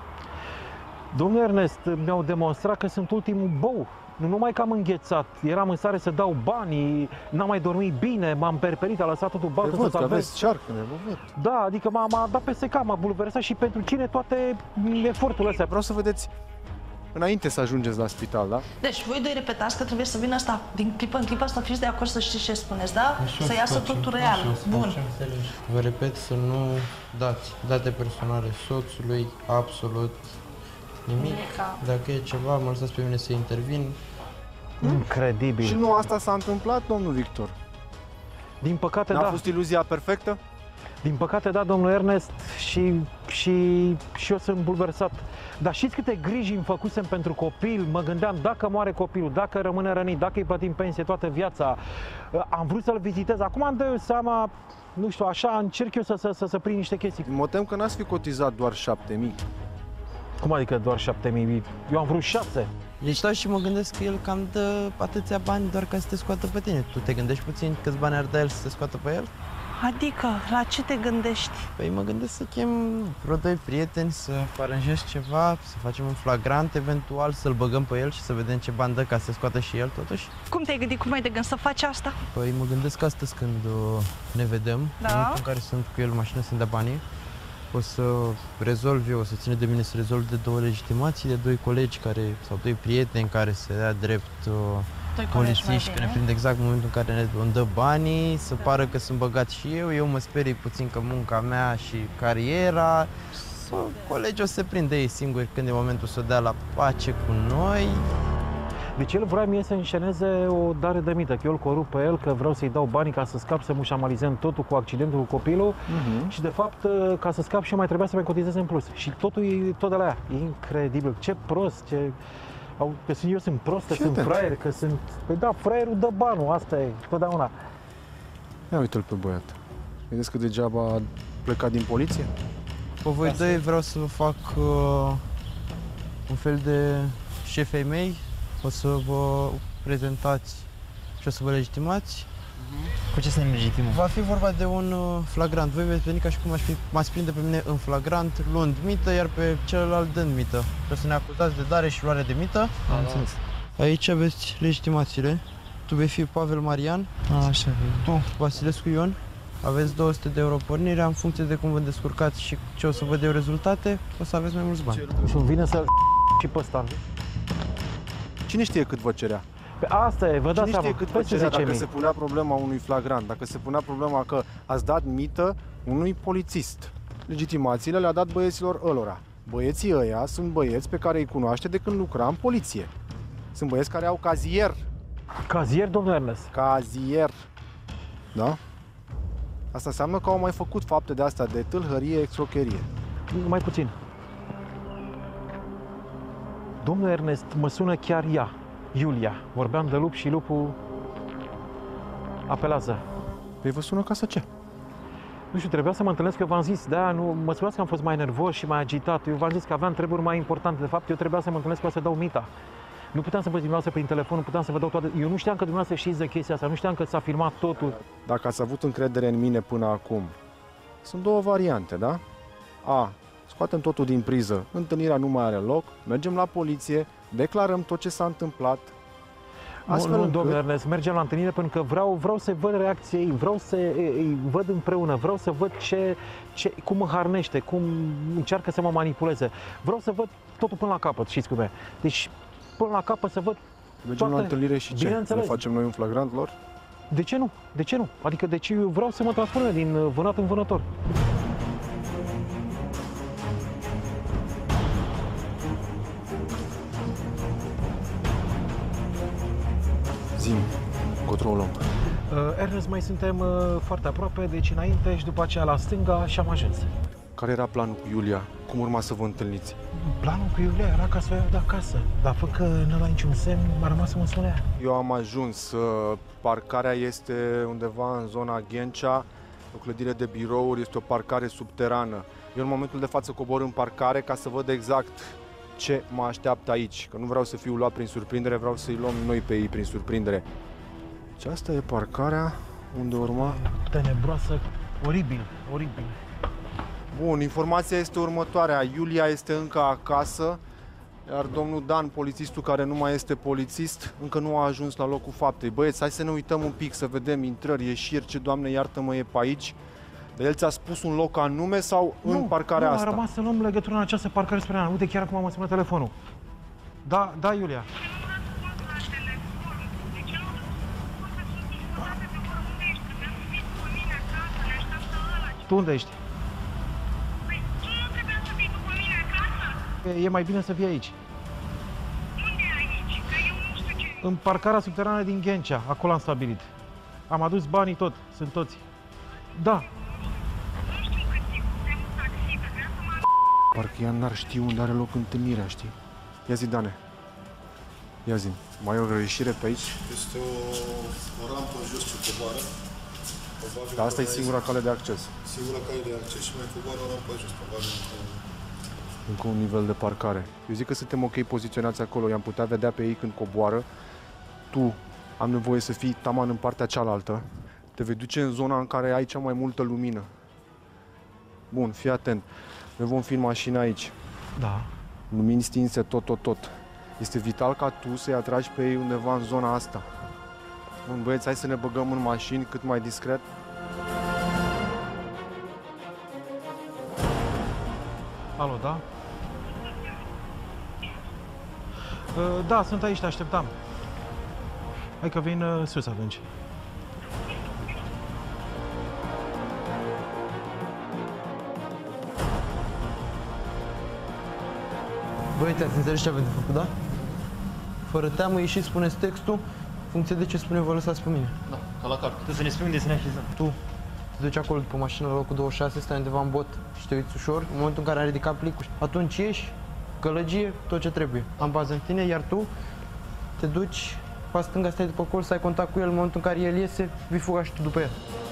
Domnule Ernest, mi-au demonstrat că sunt ultimul bou. Nu numai că am înghețat, eram în stare să dau banii, n-am mai dormit bine, m-am perperit, a lăsat totul Te baltă văd să că aveți. aveți cearcăne, vă văd. Da, adică m-a, m-a dat peste cap, m-a bulversat și pentru cine toate eforturile astea. Vreau să vedeți, înainte să ajungeți la spital, da? Deci, voi doi repetați că trebuie să vină asta din clipă în clipă, să fiți de acord să știți ce spuneți, da? Să iasă totul real. Bun. Vă repet să nu dați date personale soțului, absolut nimic. Nimica. Dacă e ceva, mă lăsați pe mine să intervin. Incredibil. Și nu asta s-a întâmplat, domnul Victor? Din păcate, N-a da. fost iluzia perfectă? Din păcate, da, domnul Ernest, și, și, și eu sunt bulversat. Dar știți câte griji îmi făcusem pentru copil? Mă gândeam, dacă moare copilul, dacă rămâne rănit, dacă îi plătim pensie toată viața. Am vrut să-l vizitez. Acum îmi dau eu seama, nu știu, așa încerc eu să, să, să, să prind niște chestii. Mă tem că n-ați fi cotizat doar șapte mii. Cum adică doar șapte mii? Eu am vrut șase. Deci stau și mă gândesc că el cam dă atâția bani doar ca să te scoată pe tine. Tu te gândești puțin câți bani ar da el să te scoată pe el? Adică, la ce te gândești? Păi mă gândesc să chem vreo doi prieteni, să aranjez ceva, să facem un flagrant, eventual să-l băgăm pe el și să vedem ce bani dă ca să se scoată și el totuși. Cum te-ai gândit, cum ai de gând să faci asta? Păi mă gândesc astăzi când uh, ne vedem, Da. în momentul în care sunt cu el în mașină să-mi dea banii, o să rezolv eu, o să ține de mine să rezolv de două legitimații, de doi colegi care, sau doi prieteni care se dea drept uh, polițiști, că ne prind exact în momentul în care ne îmi dă banii, să da. pară că sunt băgat și eu, eu mă sperii puțin că munca mea și cariera, să colegii o să se prinde ei singuri când e momentul să dea la pace cu noi. Deci el vrea mie să înșeneze o dare de mită, că eu îl corup pe el, că vreau să-i dau banii ca să scap, să mușamalizăm totul cu accidentul cu copilul uh-huh. și de fapt ca să scap și eu mai trebuia să mai cotizez în plus. Și totul e tot de la ea. E incredibil. Ce prost, ce... Că eu sunt prost, că sunt fraier, că sunt... Păi da, fraierul dă banul, asta e, totdeauna. Ia uite-l pe băiat. Vedeți că degeaba a plecat din poliție? Pe voi doi vreau să vă fac uh, un fel de șefei mei. O să vă prezentați și o să vă legitimați. Cu ce să ne legitimăm? Va fi vorba de un uh, flagrant. Voi veți veni ca și cum aș fi, m-ați prinde pe mine în flagrant, luând mită, iar pe celălalt dând mită. Și o să ne acuzați de dare și luare de mită. Am înțeles. Aici aveți legitimațiile. Tu vei fi Pavel Marian. A, așa. Tu, Vasilescu Ion. Aveți două sute de euro pornirea. În funcție de cum vă descurcați și ce o să văd eu rezultate, o să aveți mai mulți bani. Și îmi vine să și pe ăsta. Cine știe cât vă cerea? Pe asta e, vă dați Cine seama. știe cât vă cerea dacă se punea problema unui flagrant, dacă se punea problema că ați dat mită unui polițist. Legitimațiile le-a dat băieților ălora. Băieții ăia sunt băieți pe care îi cunoaște de când lucra în poliție. Sunt băieți care au cazier. Cazier, domnul Ernest? Cazier. Da? Asta înseamnă că au mai făcut fapte de astea de tâlhărie, extrocherie. Mai puțin. Domnul Ernest, mă sună chiar ea, Iulia. Vorbeam de lup și lupul apelează. Păi vă sună ca să ce? Nu știu, trebuia să mă întâlnesc, că v-am zis, da, nu, mă spuneați că am fost mai nervos și mai agitat. Eu v-am zis că aveam treburi mai importante. De fapt, eu trebuia să mă întâlnesc cu să dau mita. Nu puteam să văd dumneavoastră prin telefon, nu puteam să vă dau toate... Eu nu știam că dumneavoastră știți de chestia asta, nu știam că s-a filmat totul. Dacă ați avut încredere în mine până acum, sunt două variante, da? A. Scoatem totul din priză, întâlnirea nu mai are loc, mergem la poliție, declarăm tot ce s-a întâmplat. Astfel nu, nu încât... domnule Ernest, mergem la întâlnire pentru că vreau, vreau să văd reacția ei, vreau să îi văd împreună, vreau să văd ce, ce, cum mă harnește, cum încearcă să mă manipuleze. Vreau să văd totul până la capăt, știți cum e. Deci, până la capăt să văd Mergem toate... la întâlnire și ce? Ne facem noi un flagrant lor? De ce nu? De ce nu? Adică de ce eu vreau să mă transforme din vânat în vânător? Zim, încotro o luăm. Uh, Ernest, mai suntem uh, foarte aproape, deci înainte și după aceea la stânga și am ajuns. Care era planul cu Iulia? Cum urma să vă întâlniți? Planul cu Iulia era ca să o iau de acasă, dar fără că nu avea niciun semn, m-a rămas să mă spunea. Eu am ajuns. Uh, parcarea este undeva în zona Ghencea, o clădire de birouri, este o parcare subterană. Eu în momentul de față cobor în parcare ca să văd exact ce mă așteaptă aici, că nu vreau să fiu luat prin surprindere, vreau să-i luăm noi pe ei prin surprindere. Și asta e parcarea unde urma... Tenebroasă, oribil, oribil. Bun, informația este următoarea. Iulia este încă acasă, iar domnul Dan, polițistul care nu mai este polițist, încă nu a ajuns la locul faptei. Băieți, hai să ne uităm un pic, să vedem intrări, ieșiri, ce, Doamne iartă-mă, e pe aici. Dar el ți-a spus un loc anume sau nu, în parcarea nu, asta? Nu, a rămas să luăm legătură în această parcare spre Ana. Uite, chiar acum am sunat telefonul. Da, da, Iulia. Tu unde ești? Păi, tu nu trebuia să vii după mine acasă? E mai bine să fii aici. Unde aici? Că eu nu știu ce... În parcarea subterană din Ghencea, acolo am stabilit. Am adus banii tot, sunt toți. Da. Nu Parcă ea n-ar ști unde are loc întâlnirea, știi? Ia zi, Dane. Ia zi, mai e o ieșire pe aici? Este o, o rampă jos ce coboară. Dar asta e singura cale de acces. Singura cale de acces și mai coboară o rampă jos, probabil. Încă un nivel de parcare. Eu zic că suntem ok poziționați acolo, i-am putea vedea pe ei când coboară. Tu am nevoie să fii taman în partea cealaltă. Te vei duce în zona în care ai cea mai multă lumină. Bun, fii atent. Noi vom fi în mașină aici. Da. Lumini stinse, tot, tot, tot. Este vital ca tu să-i atragi pe ei undeva în zona asta. Bun, băieți, hai să ne băgăm în mașini cât mai discret. Alo, da? Uh, da, sunt aici, te așteptam. Hai că vin uh, sus atunci. Băi, te-ați înțeles ce avem de făcut, da? Fără teamă, ieșiți, spuneți textul, funcție de ce spune, vă lăsați pe mine. Da, ca la carte. Tu să ne spui unde să ne așezăm. Tu te duci acolo după mașină la locul douăzeci și șase, stai undeva în bot și te uiți ușor. În momentul în care ai ridicat plicul, atunci ieși, gălăgie, tot ce trebuie. Am bază în tine, iar tu te duci, pa stânga, stai după colț, să ai contact cu el. În momentul în care el iese, vii fuga și tu după el.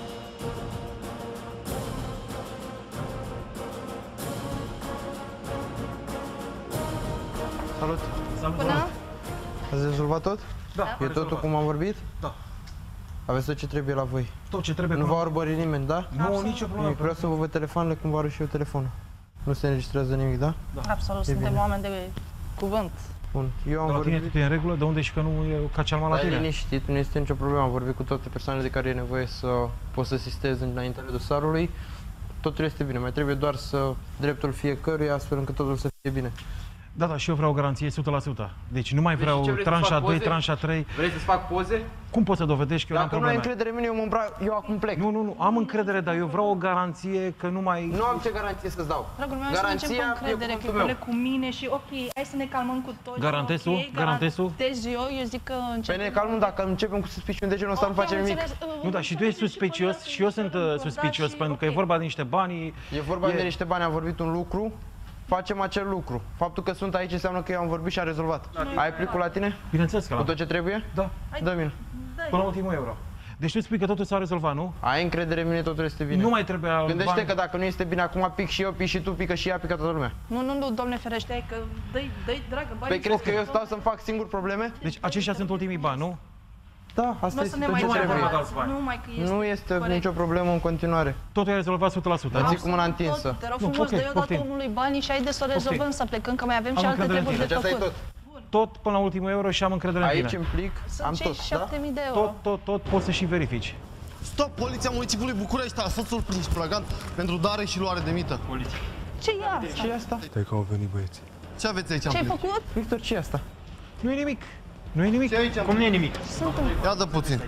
Salut! Salut! Bună! Ați rezolvat tot? Da. E totul cum am vorbit? Da. Aveți tot ce trebuie la voi. Tot ce trebuie. Nu va urmări nimeni, da? Nu, nicio problemă. Vreau să vă văd telefoanele când vă arăt și eu telefonul. Nu se înregistrează nimic, da? Da. Absolut, E suntem bine. oameni de cuvânt. Bun. Eu am De la tine vorbit... totul e în regulă? De unde și că nu e ca cel mai la Stai tine? liniștit, nu este nicio problemă. Am vorbit cu toate persoanele de care e nevoie să pot să asistez înaintele dosarului. Totul este bine, mai trebuie doar să dreptul fiecăruia astfel încât totul să fie bine. Da, da, și eu vreau o garanție o sută la sută. Deci nu mai Deci vreau ce vrei să tranșa fac doi, poze? tranșa trei. Vrei să-ți fac poze? Cum poți să dovedești că eu Dacă n-am nu ai probleme? încredere în mine, eu mă îmbrac, eu acum plec. Nu, nu, nu, am încredere, dar eu vreau o garanție că nu mai... Nu am ce garanție să-ți dau. Dragul meu, hai să mergem cu încredere, că meu. e cu mine și ok, hai să ne calmăm cu toți. Garantezi tu? Okay, Garantezi tu? garantez eu, eu zic că Pe începem. ne calmăm, dacă începem cu suspiciuni de genul ăsta, nu Ok, facem am nimic. înțeles, uh, Nu, dar și tu ești suspicios și eu sunt uh, suspicios, pentru că e vorba de niște bani... E vorba E- de niște bani, am vorbit un lucru, facem acel lucru. Faptul că sunt aici înseamnă că eu am vorbit și am rezolvat. Ai plicul la tine? Bineînțeles că Cu l-am. tot ce trebuie? Da, Dă-mi-l. până la ultimul euro. Deci tu spui că totul s-a rezolvat, nu? Ai încredere în mine, totul este bine. Nu mai trebuie al Gândește bani. că dacă nu este bine acum, pic și eu, pic și tu, pică și ea, pică toată lumea. Nu, nu, nu, Doamne ferește, hai că dă-i, dă-i, dragă, bani. Păi crezi că eu stau să-mi fac singur probleme? Deci aceștia sunt ultimii bani, nu? Da, asta Nu o să este ne tot mai ce mai trebuie. vorba de alți bani. Nu mai că este Nu este corect. nicio problemă în continuare. Totul e rezolvat o sută la sută. Ții cu mâna întinsă. Tot, te rog Nu, frumos, ok, dă-i odată poftim. omului banii și haide să o rezolvăm, să plecăm, că mai avem Am și alte încredere în treburi de Deci asta e făcut. tot. Tot până la ultimul euro și am încredere în Aici tine. în plic Sunt am cei tot, da? șapte mii de euro. Tot, tot, tot poți să și verifici. Stop! Poliția Municipiului București a soțul prins flagrant pentru dare și luare de mită. Poliția. Ce e asta? Ce e asta? Stai că au venit băieți. Ce aveți aici în Ce-ai plic? făcut? Victor, ce e asta? Nu e nimic. Nu e nimic. Ce e aici în Cum nu e nimic? Sunt un... Ia dă puțin.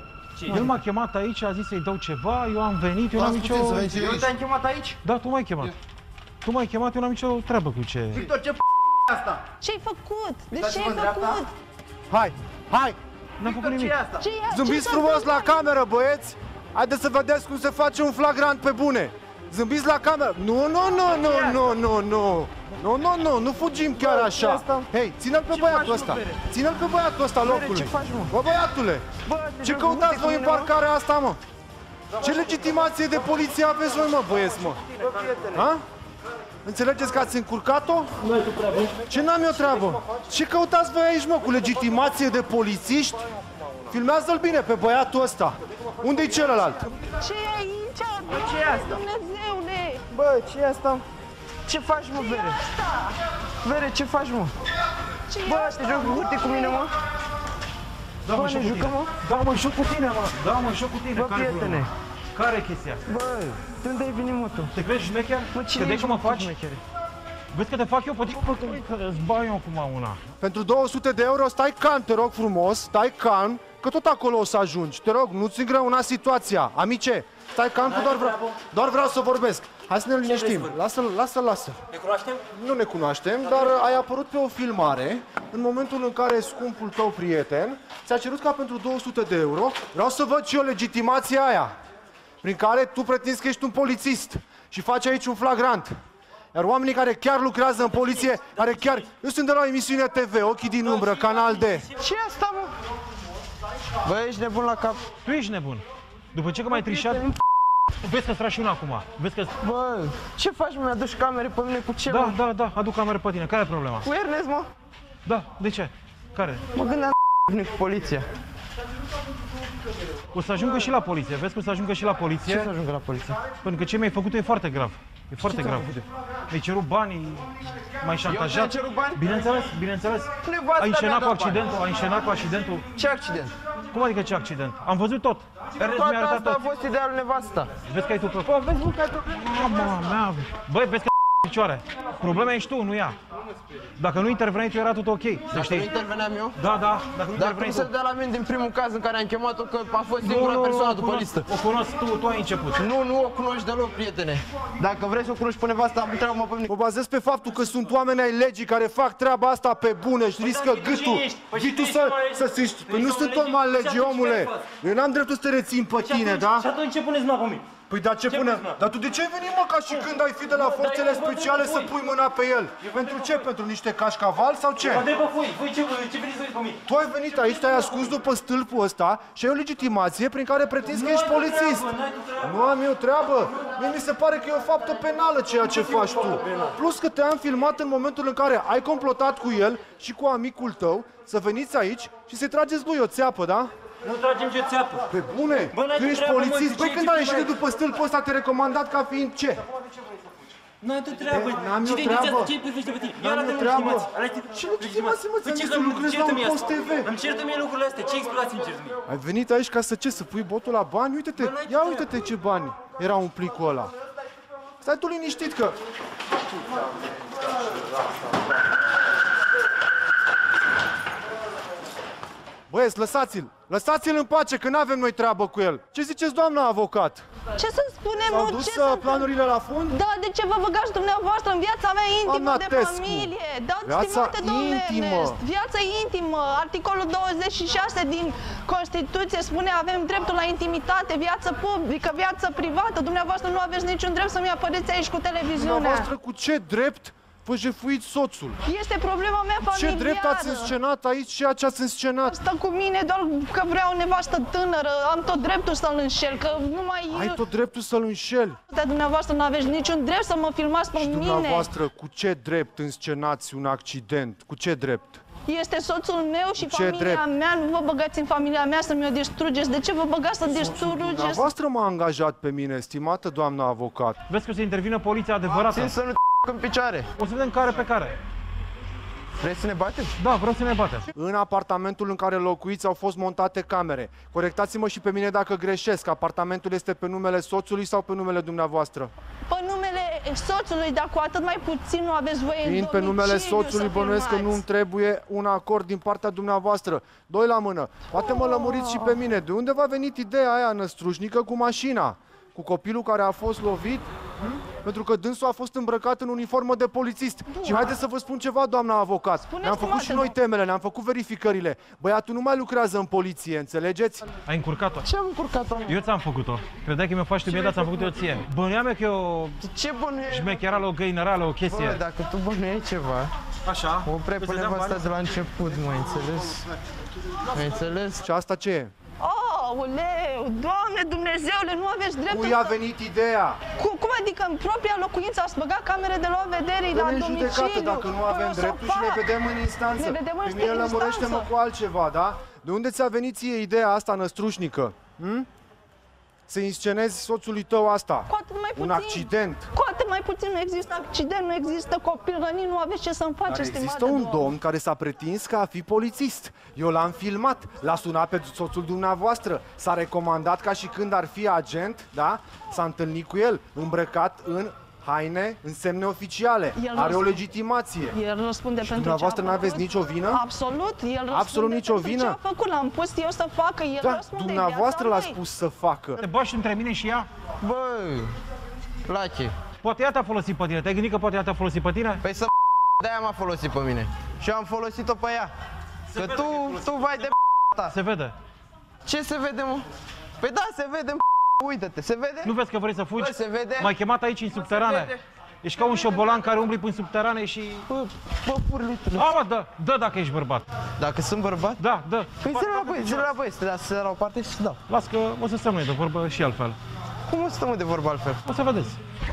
El m-a chemat aici, a zis să-i dau ceva, eu am venit, eu n-am Las nicio... puțin să vezi ce e Eu aici. te-am chemat aici? Da, tu m-ai chemat. Tu m-ai chemat, eu n-am nicio treabă cu ce... Victor, ce p*** asta? Ce-ai făcut? De Uitați-vă ce ai în dreapta. făcut? Hai, hai! N-am făcut Victor, ce nimic. e asta? Ce e? Zâmbiți ce s-a frumos la întâmplat? cameră, băieți! Haideți să vedeți cum se face un flagrant pe bune! Zâmbiți la cameră! Nu, nu, nu, nu, nu, nu, nu! Nu, nu, nu, nu fugim chiar așa! Hei, ține-l pe băiatul ăsta! Ține-l pe băiatul ăsta locului! Ce faci, mă? Bă, băiatule! Ce căutați voi în parcarea asta, mă? Ce legitimație de poliție aveți voi, mă, băieți, mă? Ha? Înțelegeți că ați încurcat-o? Ce n-am eu treabă? Ce căutați voi aici, mă, cu legitimație de polițiști? Filmează-l bine pe băiatul ăsta. Unde-i celălalt? Ce e aici? Bă, ce e asta? Dumnezeule! Bă, ce e asta? Ce faci, mă, Vere? Vere, ce faci, mă? Ce e Bă, asta? te joc cu hârtii cu mine, mă? Da, mă, Bă, joc ne cu jucăm, tine. mă? Da, mă, joc cu tine, mă. Da, mă, joc cu tine. Bă, Care-i prietene. problema? Care e chestia? Bă, de unde ai venit, mă, tu? Te crezi șmecher? Mă, Că cine de ești, cum mă mă, faci? șmechere? Vezi că te fac eu pe tine, că îți bai eu acum una. Pentru două sute de euro stai calm, te rog frumos, stai calm, că tot acolo o să ajungi. Te rog, nu-ți îngreuna situația. Amice, stai calm, că doar vreau, doar vreau să vorbesc. Hai să ne liniștim. Lasă-l, lasă-l, lasă-l. Ne cunoaștem? Nu ne cunoaștem, dar ai apărut pe o filmare în momentul în care scumpul tău prieten ți-a cerut ca pentru două sute de euro, vreau să văd și eu legitimația aia, prin care tu pretinzi că ești un polițist și faci aici un flagrant. Iar oamenii care chiar lucrează în poliție, care chiar... Eu sunt de la emisiune T V, Ochii din umbră, Canal D. Ce asta, mă? Bă, ești nebun la cap. Tu ești nebun. După ce că m-ai trișat... Vezi că tragi și una acum. Vezi că... Bă, ce faci, mă? Mi-aduci camere pe mine cu ce, Da, mă? da, da, aduc camere pe tine. Care e problema? Cu Ernest, mă? Da, de ce? Care? Mă gândeam cu poliția. O să ajungă și la poliție. Vezi că o să ajungă și la poliție? Ce să ajungă la poliție? Pentru că ce mi-ai făcut e foarte grav. E foarte grav. Mi-ai cerut banii, m-ai șantajat. Eu cerut bani? Bineînțeles, bineînțeles. Nevasta Ai înșenat mi-a cu dat accidentul, bani. ai înșenat cu accidentul. Ce accident? Cum adică ce accident? Am văzut tot. Ernest Toată mi-a arătat asta tot. a fost ideea lui nevasta. Vezi că ai tu Bă, vezi, mă, că ai tu... Mama mea. Băi, vezi că picioare. Problema ești tu, nu ea. Dacă nu interveneai tu, era tot ok. Dacă nu interveneam eu? Da, da, dacă nu Dar cum interveneai să tu. dea la mine din primul caz în care am chemat-o, că a fost Nu, singura nu, persoană o după cunosc, listă? O cunosc, tu, tu ai început. Nu, nu o cunoști deloc, prietene. Dacă vrei să o cunoști pe nevasta, întreabă-mă pe mine. Mă bazez pe faptul că sunt oameni ai legii care fac treaba asta pe bune și riscă gâtul. Gâtul să, să se... Păi nu sunt om al legii, omule. Eu n-am dreptul să te rețin pe tine, da? Și atunci ce puneți mâna pe mine? Păi dar ce pune? Dar tu de ce ai venit, mă, ca și când ai fi de la forțele speciale să pui mâna pe el? Pentru ce? Pentru niște cașcaval sau ce? Mă dai, bă, voi, voi ce, ce veniți voi pe mine? Tu ai venit aici, te-ai ascuns după stâlpul ăsta și ai o legitimație prin care pretinzi că ești polițist. Nu am eu treabă. Mie mi se pare că e o faptă penală ceea ce faci tu. Plus că te-am filmat în momentul în care ai complotat cu el și cu amicul tău să veniți aici și să-i trageți lui o țeapă, da? Nu tragem ce țeapă. Pe bune? Bă, n-ai Tu tu ești treabă, mă, polițist. cu Băi, ce când ai echipa ieșit de ai? după stâlpul ăsta, te-ai recomandat ca fiind ce? N-ai tu treabă. E, n-am eu Ce treabă. Ce-i privește pe tine? N-am Ia eu arată-mi treabă. legitimații. Ce legitimații, mă? Păi Ți-am ce zis că să lucrezi la un certă-mi post asta? T V. Îmi certă mie lucrurile astea. Ce explicații îmi cerți mie? Ai venit aici ca să ce? Să pui botul la bani? Uite-te, Bă, n-ai ia treabă. uite-te ce bani era un plicul ăla. Stai tu liniștit că... Băieți, lăsați-l! Lăsați-l în pace, că n-avem noi treabă cu el. Ce ziceți, doamna avocat? Ce să spunem, S-au nu? dus Ce uh, să... planurile la fund? Da, de ce vă băgați dumneavoastră în viața mea intimă Doamna de Tescu, familie? Da, viața stimate domnule intimă. Ernest, viața intimă. Articolul douăzeci și șase din Constituție spune avem dreptul la intimitate, viață publică, viață privată. Dumneavoastră nu aveți niciun drept să-mi apăreți aici cu televiziunea. Dumneavoastră cu ce drept vă jefuiți soțul? Este problema mea Ce familiară. drept ați înscenat aici ceea ce ați înscenat? Stă cu mine doar că vreau o nevastă tânără, am tot dreptul să-l înșel, că nu mai... Ai tot dreptul să-l înșeli. Dar dumneavoastră nu aveți niciun drept să mă filmați pe Și mine. dumneavoastră cu ce drept înscenați un accident? Cu ce drept? Este soțul meu și Cu ce familia drept? mea, nu vă băgați în familia mea să mi-o distrugeți. De ce vă băgați să distrugeți? Dumneavoastră m-a angajat pe mine, stimată doamnă avocat. Vezi că o să intervină poliția adevărată. Țin să nu în picioare. O să vedem care pe care. Vrei să ne batem? Da, vreau să ne batem. În apartamentul în care locuiți au fost montate camere. Corectați-mă și pe mine dacă greșesc. Apartamentul este pe numele soțului sau pe numele dumneavoastră? Pe numele soțului, dar cu atât mai puțin nu aveți voie în Fiind pe numele domiciliu soțului, să bănuiesc că filmați. nu-mi trebuie un acord din partea dumneavoastră. Doi la mână. Poate mă lămuriți și pe mine. De unde v-a venit ideea aia năstrușnică cu mașina? Cu copilul care a fost lovit? Hm? Pentru că dânsul a fost îmbrăcat în uniformă de polițist. Bun. Și haideți să vă spun ceva, doamna avocat. Spuneți, Ne-am făcut și stimate noi temele, ne-am făcut verificările. Băiatul nu mai lucrează în poliție, înțelegeți? Ai încurcat-o. Ce am încurcat-o? Eu ți-am făcut-o. Credeai că mi-o faci tu mie, dar ți-am făcut eu ție. Bănuiam eu că e o Ce bănuiești? șmecherală, o găinărală, o chestie. Bă, dacă tu bănuieai ceva, Așa. o prea pe nevasta de la început, mă înțeles? Ai înțeles? Și asta ce e? Aoleu, Doamne Dumnezeule, nu aveți dreptul Cui a să... venit ideea? Cu, cum adică în propria locuință ați băgat camere de luat vederii la Dă-ne în domiciliu? judecată dacă nu Păi avem o să dreptul fac. și ne vedem în instanță. Ne vedem în Pe mine lămurește-mă instanță. cu altceva, da? De unde ți-a venit ție ideea asta năstrușnică? Hm? Să inscenezi soțului tău asta? Cu atât mai puțin. Un accident. Cu atât mai puțin nu există accident, nu există copil rănit, nu aveți ce să-mi Dar faceți, există stimate un domn. domn care s-a pretins că a fi polițist. Eu l-am filmat, l-a sunat pe soțul dumneavoastră, s-a recomandat ca și când ar fi agent, da? S-a întâlnit cu el, îmbrăcat în haine, în semne oficiale. El Are o răs- legitimație. El răspunde pentru dumneavoastră ce a n-aveți făcut. nicio vină? Absolut, el răspunde Absolut nicio pentru vină? ce a făcut, l-am pus eu să facă, el Da, răspunde dumneavoastră viața l-ați lui. spus să facă. Te bași între mine și ea? Bă, Lache, Poate ea te-a folosit pe tine. Te-ai gândit că poate ea te-a folosit pe tine? păi să de-aia m-a folosit pe mine. Și eu am folosit-o pe ea. Că tu, tu vai de ta. Se vede. Ce se vede, mă? Păi da, se vede, uite-te, se vede? Nu vezi că vrei să fugi? Bă, se vede? M-ai chemat aici în subterane. vede. Ești ca un șobolan care umbli prin subterane și... Bă, bă, purlitule. A, mă, dă, dă dacă ești bărbat. Dacă sunt bărbat? Da, dă. Păi zi la băieți, zi la băieți, te lasă la o parte și dau. Las că o să stăm noi de vorbă și altfel. Cum o să stăm de vorbă altfel? O să vedeți.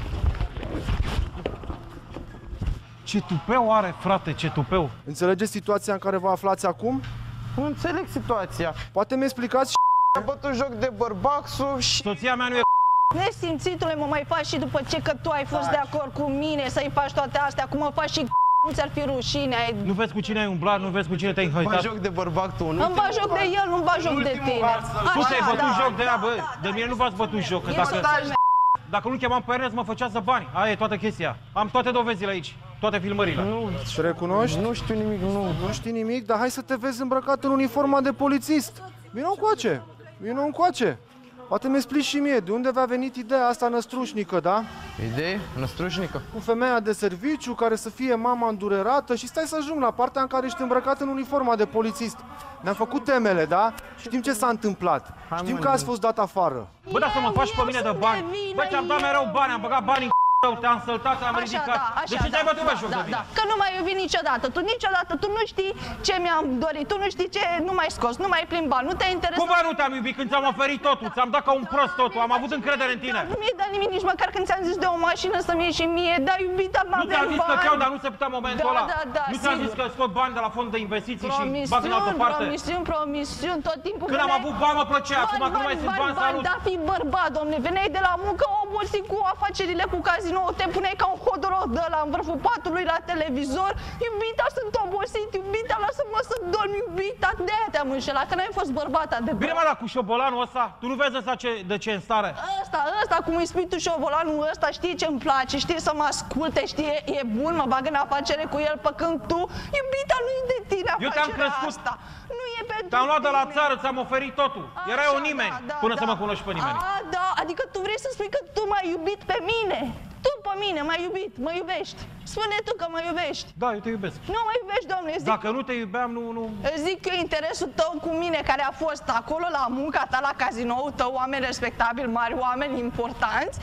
Ce tupeu are, frate, ce tupeu. Înțelegeți situația în care vă aflați acum? Nu înțeleg situația. Poate mi explicați și... Am bătut joc de bărbaxul și... Soția mea nu e Nesimțitule, mă mai faci și după ce că tu ai fost de acord cu mine să-i faci toate astea, cum mă faci și nu ți-ar fi rușine. Ai... Nu vezi cu cine ai umblat, nu vezi cu cine te-ai înhăitat. Bă joc de bărbat tu, nu? Îmi bagi joc de el, nu-mi bagi joc de tine. Tu te-ai Așa, bătut da, joc de ea, da, bă. da, De da. mine nu v-ați bătut joc, că E dacă... soțul meu. Dacă nu chemam pe Ernest, mă făcea să bani. Aia e toată chestia. Am toate dovezile aici, toate filmările. Nu, Te recunoști? nu știu nimic, nu. Nu știi nimic, dar hai să te vezi îmbrăcat în uniforma de polițist. Vino încoace, vino încoace. Poate mi explici și mie, de unde v-a venit ideea asta năstrușnică, da? Idee? Năstrușnică? Cu femeia de serviciu care să fie mama îndurerată și stai să ajung la partea în care ești îmbrăcat în uniforma de polițist. Ne-am făcut temele, da? Știm ce s-a întâmplat. Știm că ați fost dat afară. Bă, dar să mă faci pe Eu mine de sunt bani. de vină, Bă, ți-am dat eu. mereu bani, am băgat bani în tău, te-am săltat, te-am Așa, ridicat. da, așa, De ce ți-ai da, bătut da, pe joc da, de mine? da. Că nu m-ai iubit niciodată. Tu niciodată, tu nu știi ce mi-am dorit, tu nu știi ce nu m-ai scos, nu m-ai plimbat, nu te-ai interesat. Cum bă nu te-am iubit când ți-am oferit totul? Ți-am dat ca un prost totul, am avut încredere în tine. Nu mi-ai dat nimic nici măcar când ți-am zis de o mașină să-mi iei și mie, da, iubita, Nu n-avem ți-am zis că bani. ți-au, dar nu se putea momentul Da, ăla. da, da, Nu ți-am sigur. zis că scot bani de la fond de investiții și bag în altă Promisiuni, parte. promisiuni, promisiuni, tot timpul Când am veneai- avut bani mă plăcea, acum că nu mai sunt bani, salut. Da, fi bărbat, domne, veneai de la muncă obosit cu afacerile cu cazinou, te puneai ca un hodorot de la în vârful patului la televizor. Iubita, sunt obosit, iubita, lasă-mă să dorm, iubita, de-aia te-am înșelat, că n-ai fost bărbat adevărat. Bine mă, la cu șobolanul ăsta, tu nu vezi ăsta ce, de ce e în stare? Ăsta, ăsta, cum îi spui tu șobolanul ăsta, știe ce-mi place, știe să mă asculte, știe, e bun, mă bag în afacere cu el, pe când tu, iubita, nu-i de tine Eu te-am afacerea crescut. asta. Nu e pentru Te-am luat de la tine. țară, ți-am oferit totul. Erai o Așa, nimeni da, da, până da. să mă cunoști pe nimeni. A, da, adică tu vrei să spui că tu m-ai iubit pe mine. Tu pe mine m-ai iubit, mă iubești. Spune tu că mă iubești. Da, eu te iubesc. Nu mă iubești, domnule, zic, Dacă nu te iubeam, nu, nu... zic eu interesul tău cu mine, care a fost acolo la munca ta, la cazinoul tău, oameni respectabili, mari oameni importanți,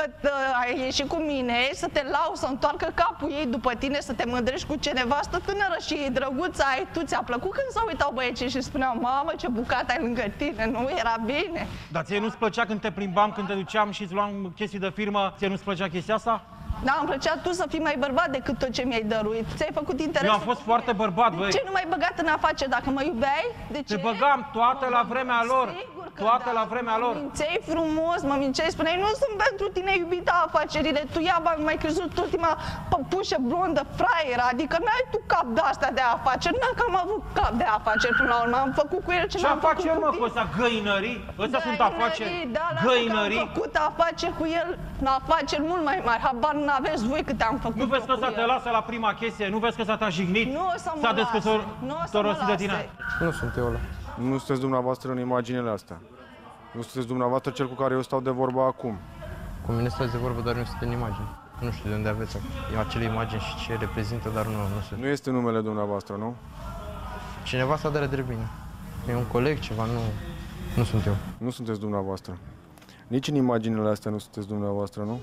ai ieșit cu mine să te lau, să întoarcă capul ei după tine, să te mândrești cu ce nevastă tânără și drăguță ai tu. Ți-a plăcut când s-au uitat băieții și spuneau, mamă, ce bucată ai lângă tine, nu era bine? Dar ție nu-ți plăcea când te plimbam, când te duceam și îți luam chestii de firmă? Ție nu-ți plăcea chestia asta? Da, îmi plăcea tu să fii mai bărbat decât tot ce mi-ai dăruit. Ți-ai făcut interes. Eu am fost foarte bărbat, băi. De ce nu m-ai băgat în afaceri dacă mă iubeai? De ce? Te băgam toate la vremea lor. Sigur că Toate da. la vremea lor. Mă mințeai frumos, mă mințeai, spuneai, nu sunt pentru tine iubita afacerile. Tu ia bani, m-ai crezut ultima păpușă blondă, fraiera, adică n-ai tu cap de astea de afaceri. N-am că am avut cap de afaceri până la urmă, am făcut cu el ce Ce n-am făcut afaceri, cu mă, tine. cu ăsta? Găinării? Ăstea sunt afaceri. Da, lasă că Găinării. am făcut afaceri cu el, afaceri mult mai mari. Habar n-aveți voi câte am făcut. Nu vezi că cu ăsta te el. lasă la prima chestie? Nu vezi că ăsta te-a jignit? Nu o să mă S-a lase. Nu o să mă descăsorosit de tine? lase. Nu sunt eu ăla. Nu sunteți dumneavoastră în imaginele astea. Nu sunteți dumneavoastră cel cu care eu stau de vorbă acum. Cu mine stați de vorbă, dar nu sunt în imagine. Nu știu de unde aveți acele imagini și ce reprezintă, dar nu, nu sunt. Nu este numele dumneavoastră, nu? Cineva s-a dat de bine. E un coleg, ceva, nu, nu sunt eu. Nu sunteți dumneavoastră. Nici în imaginele astea nu sunteți dumneavoastră, nu?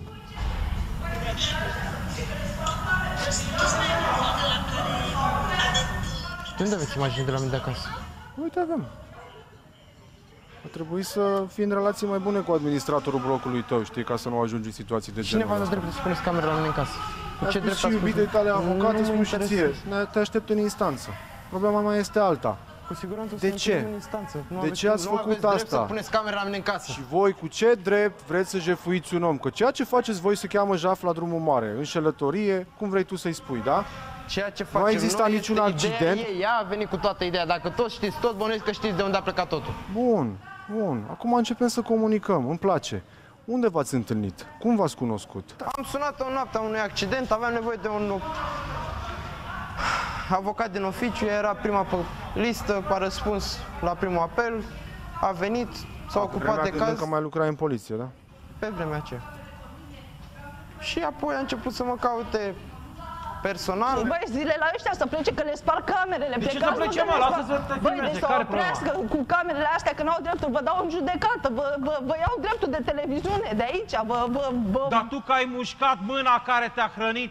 De unde aveți imagini de la mine de acasă? Uite, avem. Ar trebui să fii în relații mai bune cu administratorul blocului tău, știi, ca să nu ajungi în situații de Cine genul v-a dat ăsta. dreptul să puneți camera la mine în casă? Cu Ce ce drept și ați iubitei spus? tale avocat, Nu îți mă spun și ție. interesează. Ne- Te aștept în instanță. Problema mai este alta. Cu siguranță o De să ce? mergem în instanță. Nu De aveți- ce ați nu făcut aveți drept asta? să puneți camera la mine în casă. Și voi cu ce drept vreți să jefuiți un om? Că ceea ce faceți voi se cheamă jaf la drumul mare, înșelătorie, cum vrei tu să-i spui, da? Ceea ce Nu facem a existat noi niciun este accident? Ideea ei, ea a venit cu toată ideea. Dacă toți știți tot, bănuiesc că știți de unde a plecat totul. Bun, bun. Acum începem să comunicăm, îmi place. Unde v-ați întâlnit? Cum v-ați cunoscut? Am sunat în noaptea unui accident, aveam nevoie de un avocat din oficiu, era prima pe listă, a răspuns la primul apel, a venit, s-a ocupat de când caz încă mai lucrai în poliție, da? pe vremea aceea. Și apoi a început să mă caute personal... Băi, zile la ăștia să plece, că le sparg camerele. De ce Plecați, să plece, nu, mă? că le Lasă sparg. să te Băi, filmeze, deci să care-i oprească cu camerele astea, că n-au dreptul, vă dau în judecată, vă, vă, vă iau dreptul de televiziune de aici, vă... vă, vă... Dar tu că ai mușcat mâna care te-a hrănit,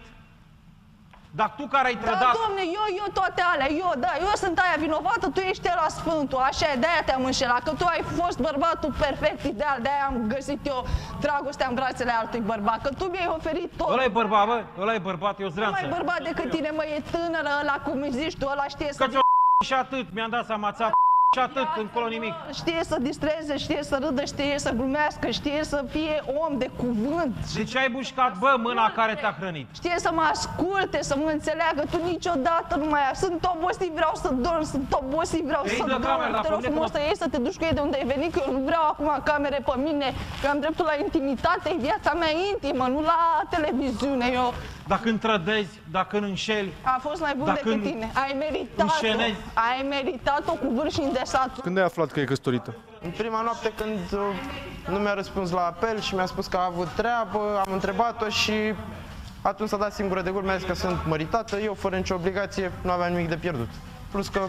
dar tu care ai Da, trădat... domne, eu, eu toate alea, eu, da, eu sunt aia vinovată, tu ești la sfântul, așa e, de-aia te-am înșelat, că tu ai fost bărbatul perfect, ideal, de-aia am găsit eu dragostea în brațele altui bărbat, că tu mi-ai oferit tot. Ăla e bărbat, bă, ăla e bărbat, eu Nu zreanță. mai bărbat decât tine, mă, e tânără ăla, cum îi zici tu, ăla știe să... Că ți-o și atât, mi-am dat seama, ți-a și atât, încolo nimic. Știe să distreze, știe să râdă, știe să glumească, știe să fie om de cuvânt. De ce ai bușcat, bă, mâna care te-a hrănit? Știe să mă asculte, să mă înțeleagă, tu niciodată nu mai ai. Sunt obosit, vreau să dorm, sunt obosit, vreau Ei, să dă dorm. camera, Te rog pune frumos că- să iei, să te duci cu ei de unde ai venit, că eu nu vreau acum camere pe mine, că am dreptul la intimitate, e viața mea intimă, nu la televiziune. Eu... Dacă întrădezi, dacă înșeli... A fost mai bun Dacă decât în- tine. Ai meritat-o. înșelezi. Ai meritat-o cu vârf și îndesat. Când ai aflat că e căsătorită? În prima noapte când uh, nu mi-a răspuns la apel și mi-a spus că a avut treabă, am întrebat-o și atunci s-a dat singură de gură, mi-a zis că sunt măritată, eu fără nicio obligație nu aveam nimic de pierdut. Plus că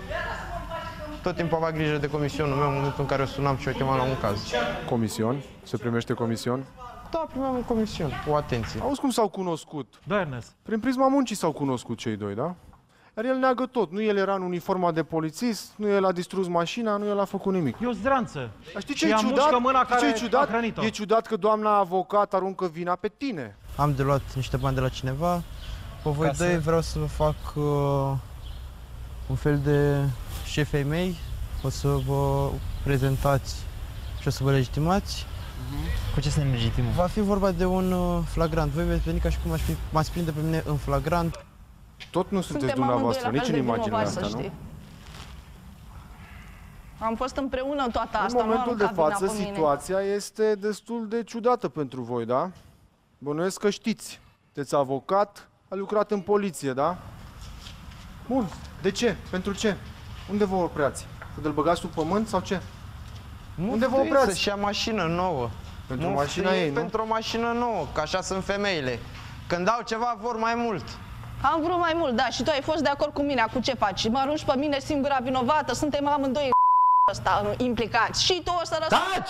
tot timpul avea grijă de comisionul meu în momentul în care o sunam și o chemam la un caz. Comision? Se primește comision? Da, primeam un comision, cu atenție. Auzi cum s-au cunoscut? Da, Ernest. Prin prisma muncii s-au cunoscut cei doi, da? Iar el neagă tot. Nu el era în uniforma de polițist, nu el a distrus mașina, nu el a făcut nimic. Eu zdranță. Dar știi Și ce e ea ciudat? mușcă mâna Știi ce care e ciudat? a hrănit-o. E ciudat că doamna avocat aruncă vina pe tine. Am de luat niște bani de la cineva, pe voi Ca să- doi vreau să vă fac uh, un fel de șefei mei, o să vă prezentați și o să vă legitimați. Cu ce să ne legitimăm? Va fi vorba de un uh, flagrant. Voi veți veni ca și cum aș fi, m-ați prinde pe mine în flagrant. Tot nu sunteți Suntem amândoi dumneavoastră, la nici fel în de imaginea vinovați, asta, să nu? știi. Am fost împreună în toată În asta, nu momentul am de aruncat față, vina pe mine. situația este destul de ciudată pentru voi, da? Bănuiesc că știți. Sunteți avocat, a lucrat în poliție, da? Bun. De ce? Pentru ce? Unde vă opreați? Să-l băgați sub pământ sau ce? Unde vă Muftuiți opreați? să-și ia mașină nouă. Pentru Muftuiți mașina ei, nu? pentru o mașină nouă, că așa sunt femeile. Când au ceva, vor mai mult. Am vrut mai mult, da, și tu ai fost de acord cu mine, acum ce faci? Mă arunci pe mine singura vinovată, suntem amândoi ăsta implicați. Și tu o să răspunzi. Taci!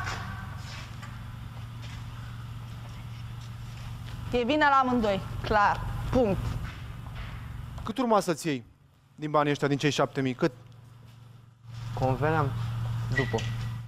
E vina la amândoi, clar, punct. Cât urma să-ți iei din banii ăștia, din cei șapte mii? Cât? Conveneam după.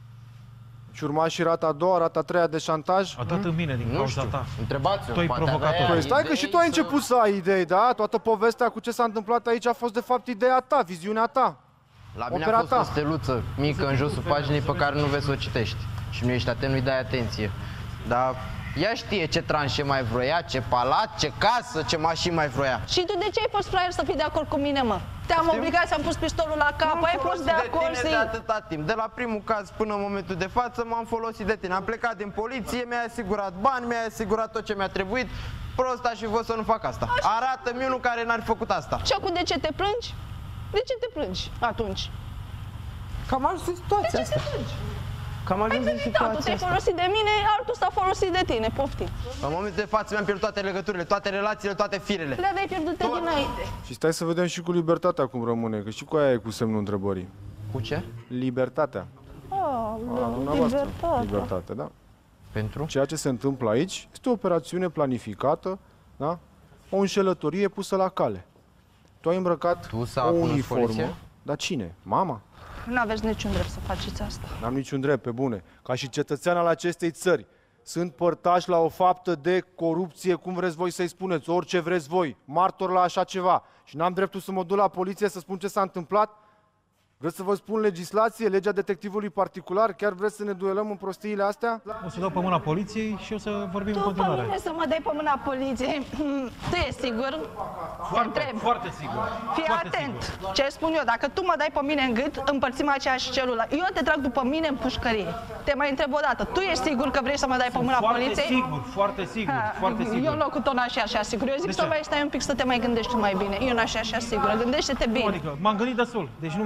Și urma și rata a doua, rata a treia de șantaj? A dat în mine din Nu cauza știu, ta. întrebați-o. Tu ai poate provocat-o. avea Păi stai că idei și tu ai să- început să ai idei, da? Toată povestea cu ce s-a întâmplat aici a fost de fapt ideea ta, viziunea ta. La mine Opera a fost ta. o steluță mică în josul paginii pe care nu vezi să o citești. Și nu ești atent, nu-i dai atenție. Dar ea știe ce tranșe mai vroia, ce palat, ce casă, ce mașini mai vroia. Și tu de ce ai fost fraier să fii de acord cu mine, mă? Te-am Știu. obligat să-mi pus pistolul la cap, M-am ai fost folosit de de acord tine să de atâta timp. De la primul caz până în momentul de față m-am folosit de tine. Am plecat din poliție, mi-ai asigurat bani, mi-ai asigurat tot ce mi-a trebuit. Prost aș fi fost să nu fac asta. Arată-mi unul care n-ar fi făcut asta. Și acum de ce te plângi? De ce te plângi atunci? Cam ajuns în situația De ce asta. te plângi? Cam Ai ajuns în venit, da, tu situația te-ai asta. folosit de mine, altul s-a folosit de tine, poftim. În momentul de față mi-am pierdut toate legăturile, toate relațiile, toate firele. Le aveai pierdute dinainte. Și stai să vedem și cu libertatea cum rămâne, că și cu aia e cu semnul întrebării. Cu ce? Libertatea. Oh, A dumneavoastră. libertate. Libertate, da. Pentru? Ceea ce se întâmplă aici este o operațiune planificată, da? O înșelătorie pusă la cale. Tu ai îmbrăcat Tu sau o a cunoscut uniformă. poliția? Dar cine? Mama? Nu aveți niciun drept să faceți asta. N-am niciun drept, pe bune. Ca și cetățean al acestei țări, sunt părtași la o faptă de corupție, cum vreți voi să-i spuneți, orice vreți voi, martor la așa ceva. Și n-am dreptul să mă duc la poliție să spun ce s-a întâmplat? Vreți să vă spun legislație, legea detectivului particular? Chiar vreți să ne duelăm în prostiile astea? O să dau pe mâna poliției și o să vorbim în Tu pe continuare. mine să mă dai pe mâna poliției. Tu ești sigur? Te Foarte, întreb. foarte sigur. Fii Foarte atent. sigur. Ce spun eu, dacă tu mă dai pe mine în gât, împărțim aceeași celulă. Eu te trag după mine în pușcărie. Te mai întreb o dată. Tu ești sigur că vrei să mă dai pe mâna Foarte poliției? sigur, foarte sigur, Ha, foarte Eu sigur. în locul tău n-aș fi așa sigur. Eu zic De să ce? mai stai un pic să te mai gândești tu mai bine. Eu n-aș fi așa sigură. Gândește-te bine. Adică m-am gândit destul, deci nu am ce să mă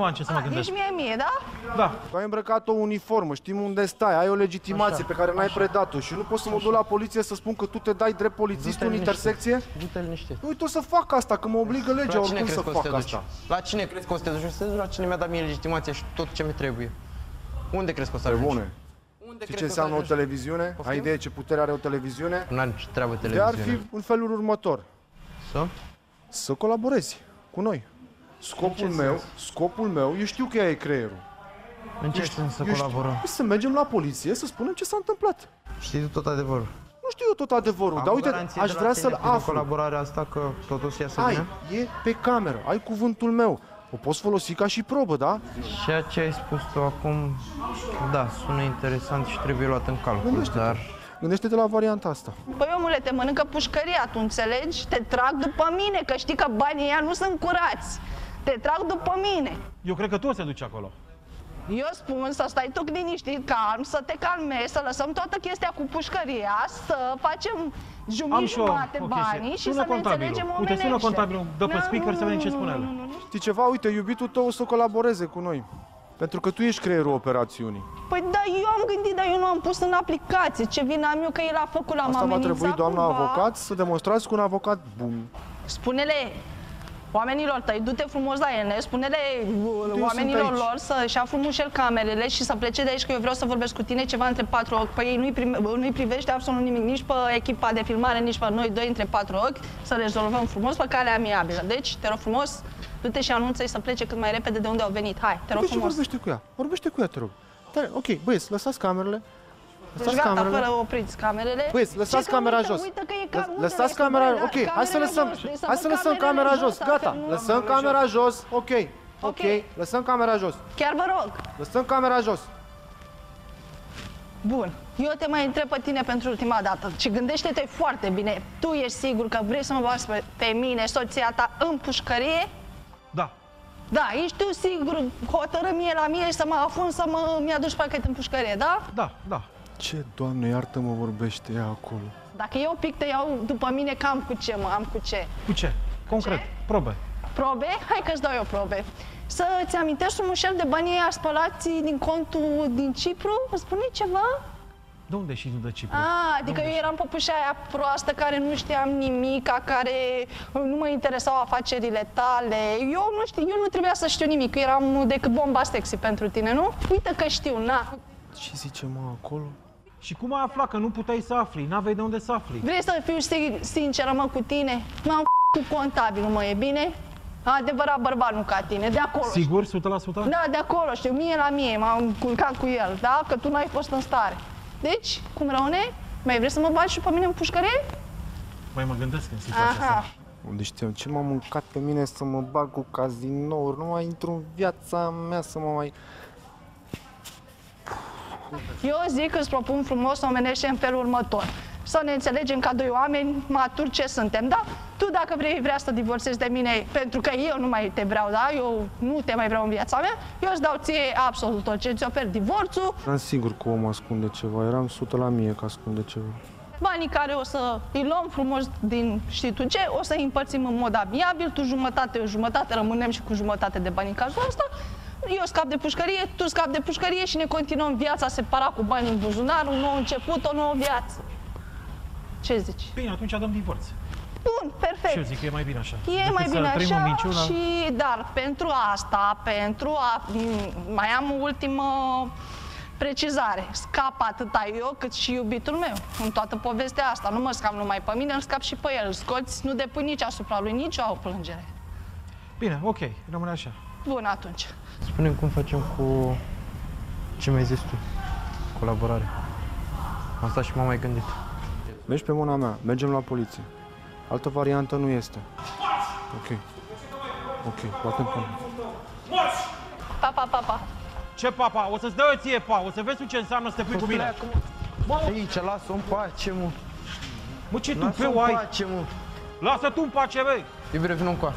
gândesc. Nici mie mie, da? Da. Tu ai îmbrăcat o uniformă, știm unde stai, ai o legitimație Așa, pe care n-ai așa. predat-o și nu pot să mă duc la poliție să spun că tu te dai drept polițist în intersecție? Du-te liniștit. Uite, o să fac asta, că mă obligă legea La cine oricum să crezi că o să fac te duci? asta. La cine crezi că o să te duci? O să te duci la cine mi-a dat mie legitimația și tot ce mi trebuie. Unde crezi că o să Pe ajungi? bune. Unde Știi crezi ce că o să înseamnă o ajungi? televiziune? Ai Poftim? idee ce putere are o televiziune? Nu are nicio treabă De ar televiziune. fi în felul următor. Să? Să colaborezi cu noi. Scopul ce meu, sens? scopul meu, eu știu că ea e creierul. În ce sens să Eu știu- colaborăm? Păi să mergem la poliție să spunem ce s-a întâmplat. Știi tu tot adevărul. Nu știu eu tot adevărul, Am dar uite, garanție aș de la vrea tine să-l prin aflu. colaborarea asta că totul să iasă Ai, bine? e pe cameră, ai cuvântul meu. O poți folosi ca și probă, da? Ceea ce ai spus tu acum, da, sună interesant și trebuie luat în calcul, Gândește-te. dar... Gândește-te la varianta asta. Păi omule, te mănâncă pușcăria, tu înțelegi? Te trag după mine, că știi că banii ăia nu sunt curați. Te trag după mine. Eu cred că tu o să te duci acolo. Eu spun să stai tu liniștit, calm, să te calmezi, să lăsăm toată chestia cu pușcăria, să facem Am și eu jumătate o banii chestie. și Sună să ne contabilul. înțelegem Uite, omenește. sună contabilul. Dă pe Nu, speaker nu, să vedem nu, ce nu, spune nu, el. nu, nu, nu. Știi ceva? Uite, iubitul tău o să colaboreze cu noi. Pentru că tu ești creierul operațiunii. Păi da, eu am gândit, dar eu nu am pus în aplicație. Ce vin am eu că el a făcut, l-am Asta va amenințat trebui, doamna cumva. avocat, să demonstrați cu un avocat bun. Spune-le oamenilor tăi, du-te frumos la ele, spune-le sunt oamenilor aici. lor să-și ia frumușel camerele și să plece de aici, că eu vreau să vorbesc cu tine ceva între patru ochi. Păi ei nu-i, prime, nu-i privește absolut nimic, nici pe echipa de filmare, nici pe noi doi între patru ochi, să rezolvăm frumos pe cale amiabilă. Deci, te rog frumos, du-te și anunță-i să plece cât mai repede de unde au venit. Hai, te rog De ce frumos. vorbește cu ea? Vorbește cu ea, te rog. Dar, ok, băieți, lăsați camerele. Deci Lăsați gata, camerele. fără opriți camerele. Băieți, lăsați Ce că camera uite, jos. Uite că e Lă- cam, unde Lăsați vrei să camera, bagi? ok, hai să Camerele lăsăm, jos, vrei să hai bagi să lăsăm camerele camera jos, dacă gata. nu- Lăsăm camera jos, ok. Ok, lăsăm camera jos. Chiar vă rog. Lăsăm camera jos. Bun, eu te mai întreb pe tine pentru ultima dată și gândește-te foarte bine. Tu ești sigur că vrei să mă bagi pe, pe mine, soția ta, în pușcărie? Da. Da, ești tu sigur, hotărâ mie la mie să mă afun să mă mi-aduci pachet în pușcărie, da? Da, da. Ce, Doamne, iartă-mă, vorbește ea acolo. Dacă eu pic te iau după mine, cam cu ce, mă, am cu ce? Cu ce? Concret, probe. Probe? Hai că-ți dau eu probe. Să-ți amintești frumușel de banii ăia spălați din contul din Cipru? Îmi spune ceva? De unde și nu de Cipru? A, adică eu eram păpușa aia proastă care nu știam nimic, care nu mă interesau afacerile tale. Eu nu știu, eu nu trebuia să știu nimic, eu eram decât bomba sexy pentru tine, nu? Uite că știu, na. Ce zice, mă, acolo? Și cum ai aflat că nu puteai să afli? N-aveai de unde să afli? Vrei să fiu si- sinceră, mă, cu tine? M-am cu contabilul, mă, e bine? Adevărat bărbat, nu ca tine, de acolo. Sigur, o sută la sută? Da, de acolo, știu, mie la mie, m-am culcat cu el, da? Că tu n-ai fost în stare. Deci, cum răune? Mai vrei să mă bagi și pe mine în pușcărie? Mai mă gândesc în situația Aha. asta. Unde știam ce m-a mâncat pe mine să mă bag cu cazinouri, nu mai intru în viața mea să mă mai... Eu zic că îți propun frumos să omenește în felul următor. Să ne înțelegem ca doi oameni maturi ce suntem, da? Tu dacă vrei vrea să divorțezi de mine pentru că eu nu mai te vreau, da? Eu nu te mai vreau în viața mea, eu îți dau ție absolut tot ce ți ofer divorțul, Eram sigur că omul ascunde ceva, eram sută la mie că ascunde ceva. banii care o să îi luăm frumos din știi tu ce, o să îi împărțim în mod amiabil, tu jumătate, eu jumătate, rămânem și cu jumătate de bani în cazul ăsta, eu scap de pușcărie, tu scap de pușcărie și ne continuăm viața separat cu bani în buzunar, un nou început, o nouă viață. Ce zici? Bine, atunci dăm divorț. Bun, perfect. Și eu zic că e mai bine așa. E Decât mai să bine trăim în așa minciună. și, dar pentru asta, pentru a, m, mai am o ultimă precizare. Scap atâta eu cât și iubitul meu în toată povestea asta. Nu mă scap numai pe mine, îl scap și pe el. Îl scoți, nu depui nici asupra lui nici o plângere. Bine, ok, rămâne așa. Bun, atunci. Spune-mi cum facem cu ce mi-ai zis tu, colaborare. Am stat și m-am mai gândit. Mergi pe mâna mea, mergem la poliție. Altă variantă nu este. Ok. Ok, batem pe mine. Pa, pa, pa, pa. Ce papa? O să-ți dau eu ție, pa. O să vezi tu ce înseamnă să te pui cu mine. Bă, aici, lasă-o în pace, mă. Mă, ce Lasă-o tupeu în ai? pace, mă. Lasă tu în pace, băi. Iubire, vină încoa.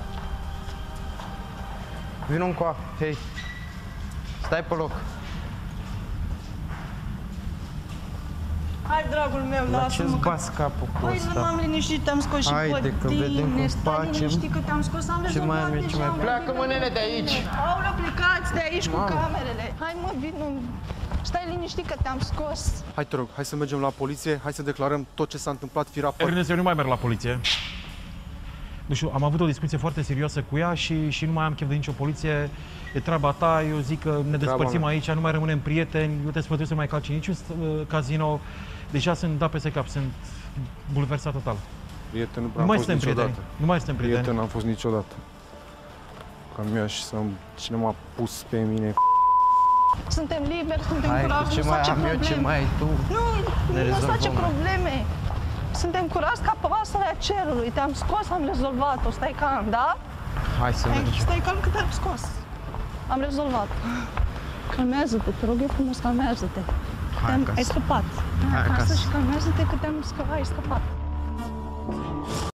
Vină încoa, hei. Stai pe loc. Hai, dragul meu, La lasă-mă ce-ți că... bați capul cu Hai, ăsta? m-am liniștit, te-am scos și Haide, că vedem cum Stai facem. liniștit că te-am scos, am Ce mai am eu, rezolvat ce deja, mai... mă, Pleacă, vino. mă, nene, de aici! Aoleu, plecați de aici cu Mamă. camerele. Hai, mă, vino. Stai liniștit că te-am scos. Hai, te rog, hai să mergem la poliție, hai să declarăm tot ce s-a întâmplat, firea păr... Ernest, eu nu mai merg la poliție. Nu știu, am avut o discuție foarte serioasă cu ea și, și nu mai am chef de nicio poliție. E treaba ta, eu zic că ne despărțim mea. aici, nu mai rămânem prieteni, eu te sfătuiesc să mai calci niciun uh, casino. Deja sunt dat peste cap, sunt bulversat total. Prieten, nu prea Nu am mai fost suntem prieteni. niciodată. Nu mai suntem prieteni. Prieten n-am fost niciodată. Că mi-aș să... Cine m-a pus pe mine... Suntem liberi, suntem Hai, curați, ce nu mai face am eu, probleme. ce mai ai tu? Nu, Ne nu face rezolvăm. probleme. Suntem curați ca pasărea cerului. Te-am scos, am rezolvat-o. Stai calm, da? Hai să Hai, mergem. stai calm că te-am scos. Am rezolvat. Calmează-te, te rog eu frumos, calmează-te. Te-am- acasă. Ai scăpat. Hai Hai acasă acasă. și calmează-te că te-am scăpat, ai scăpat.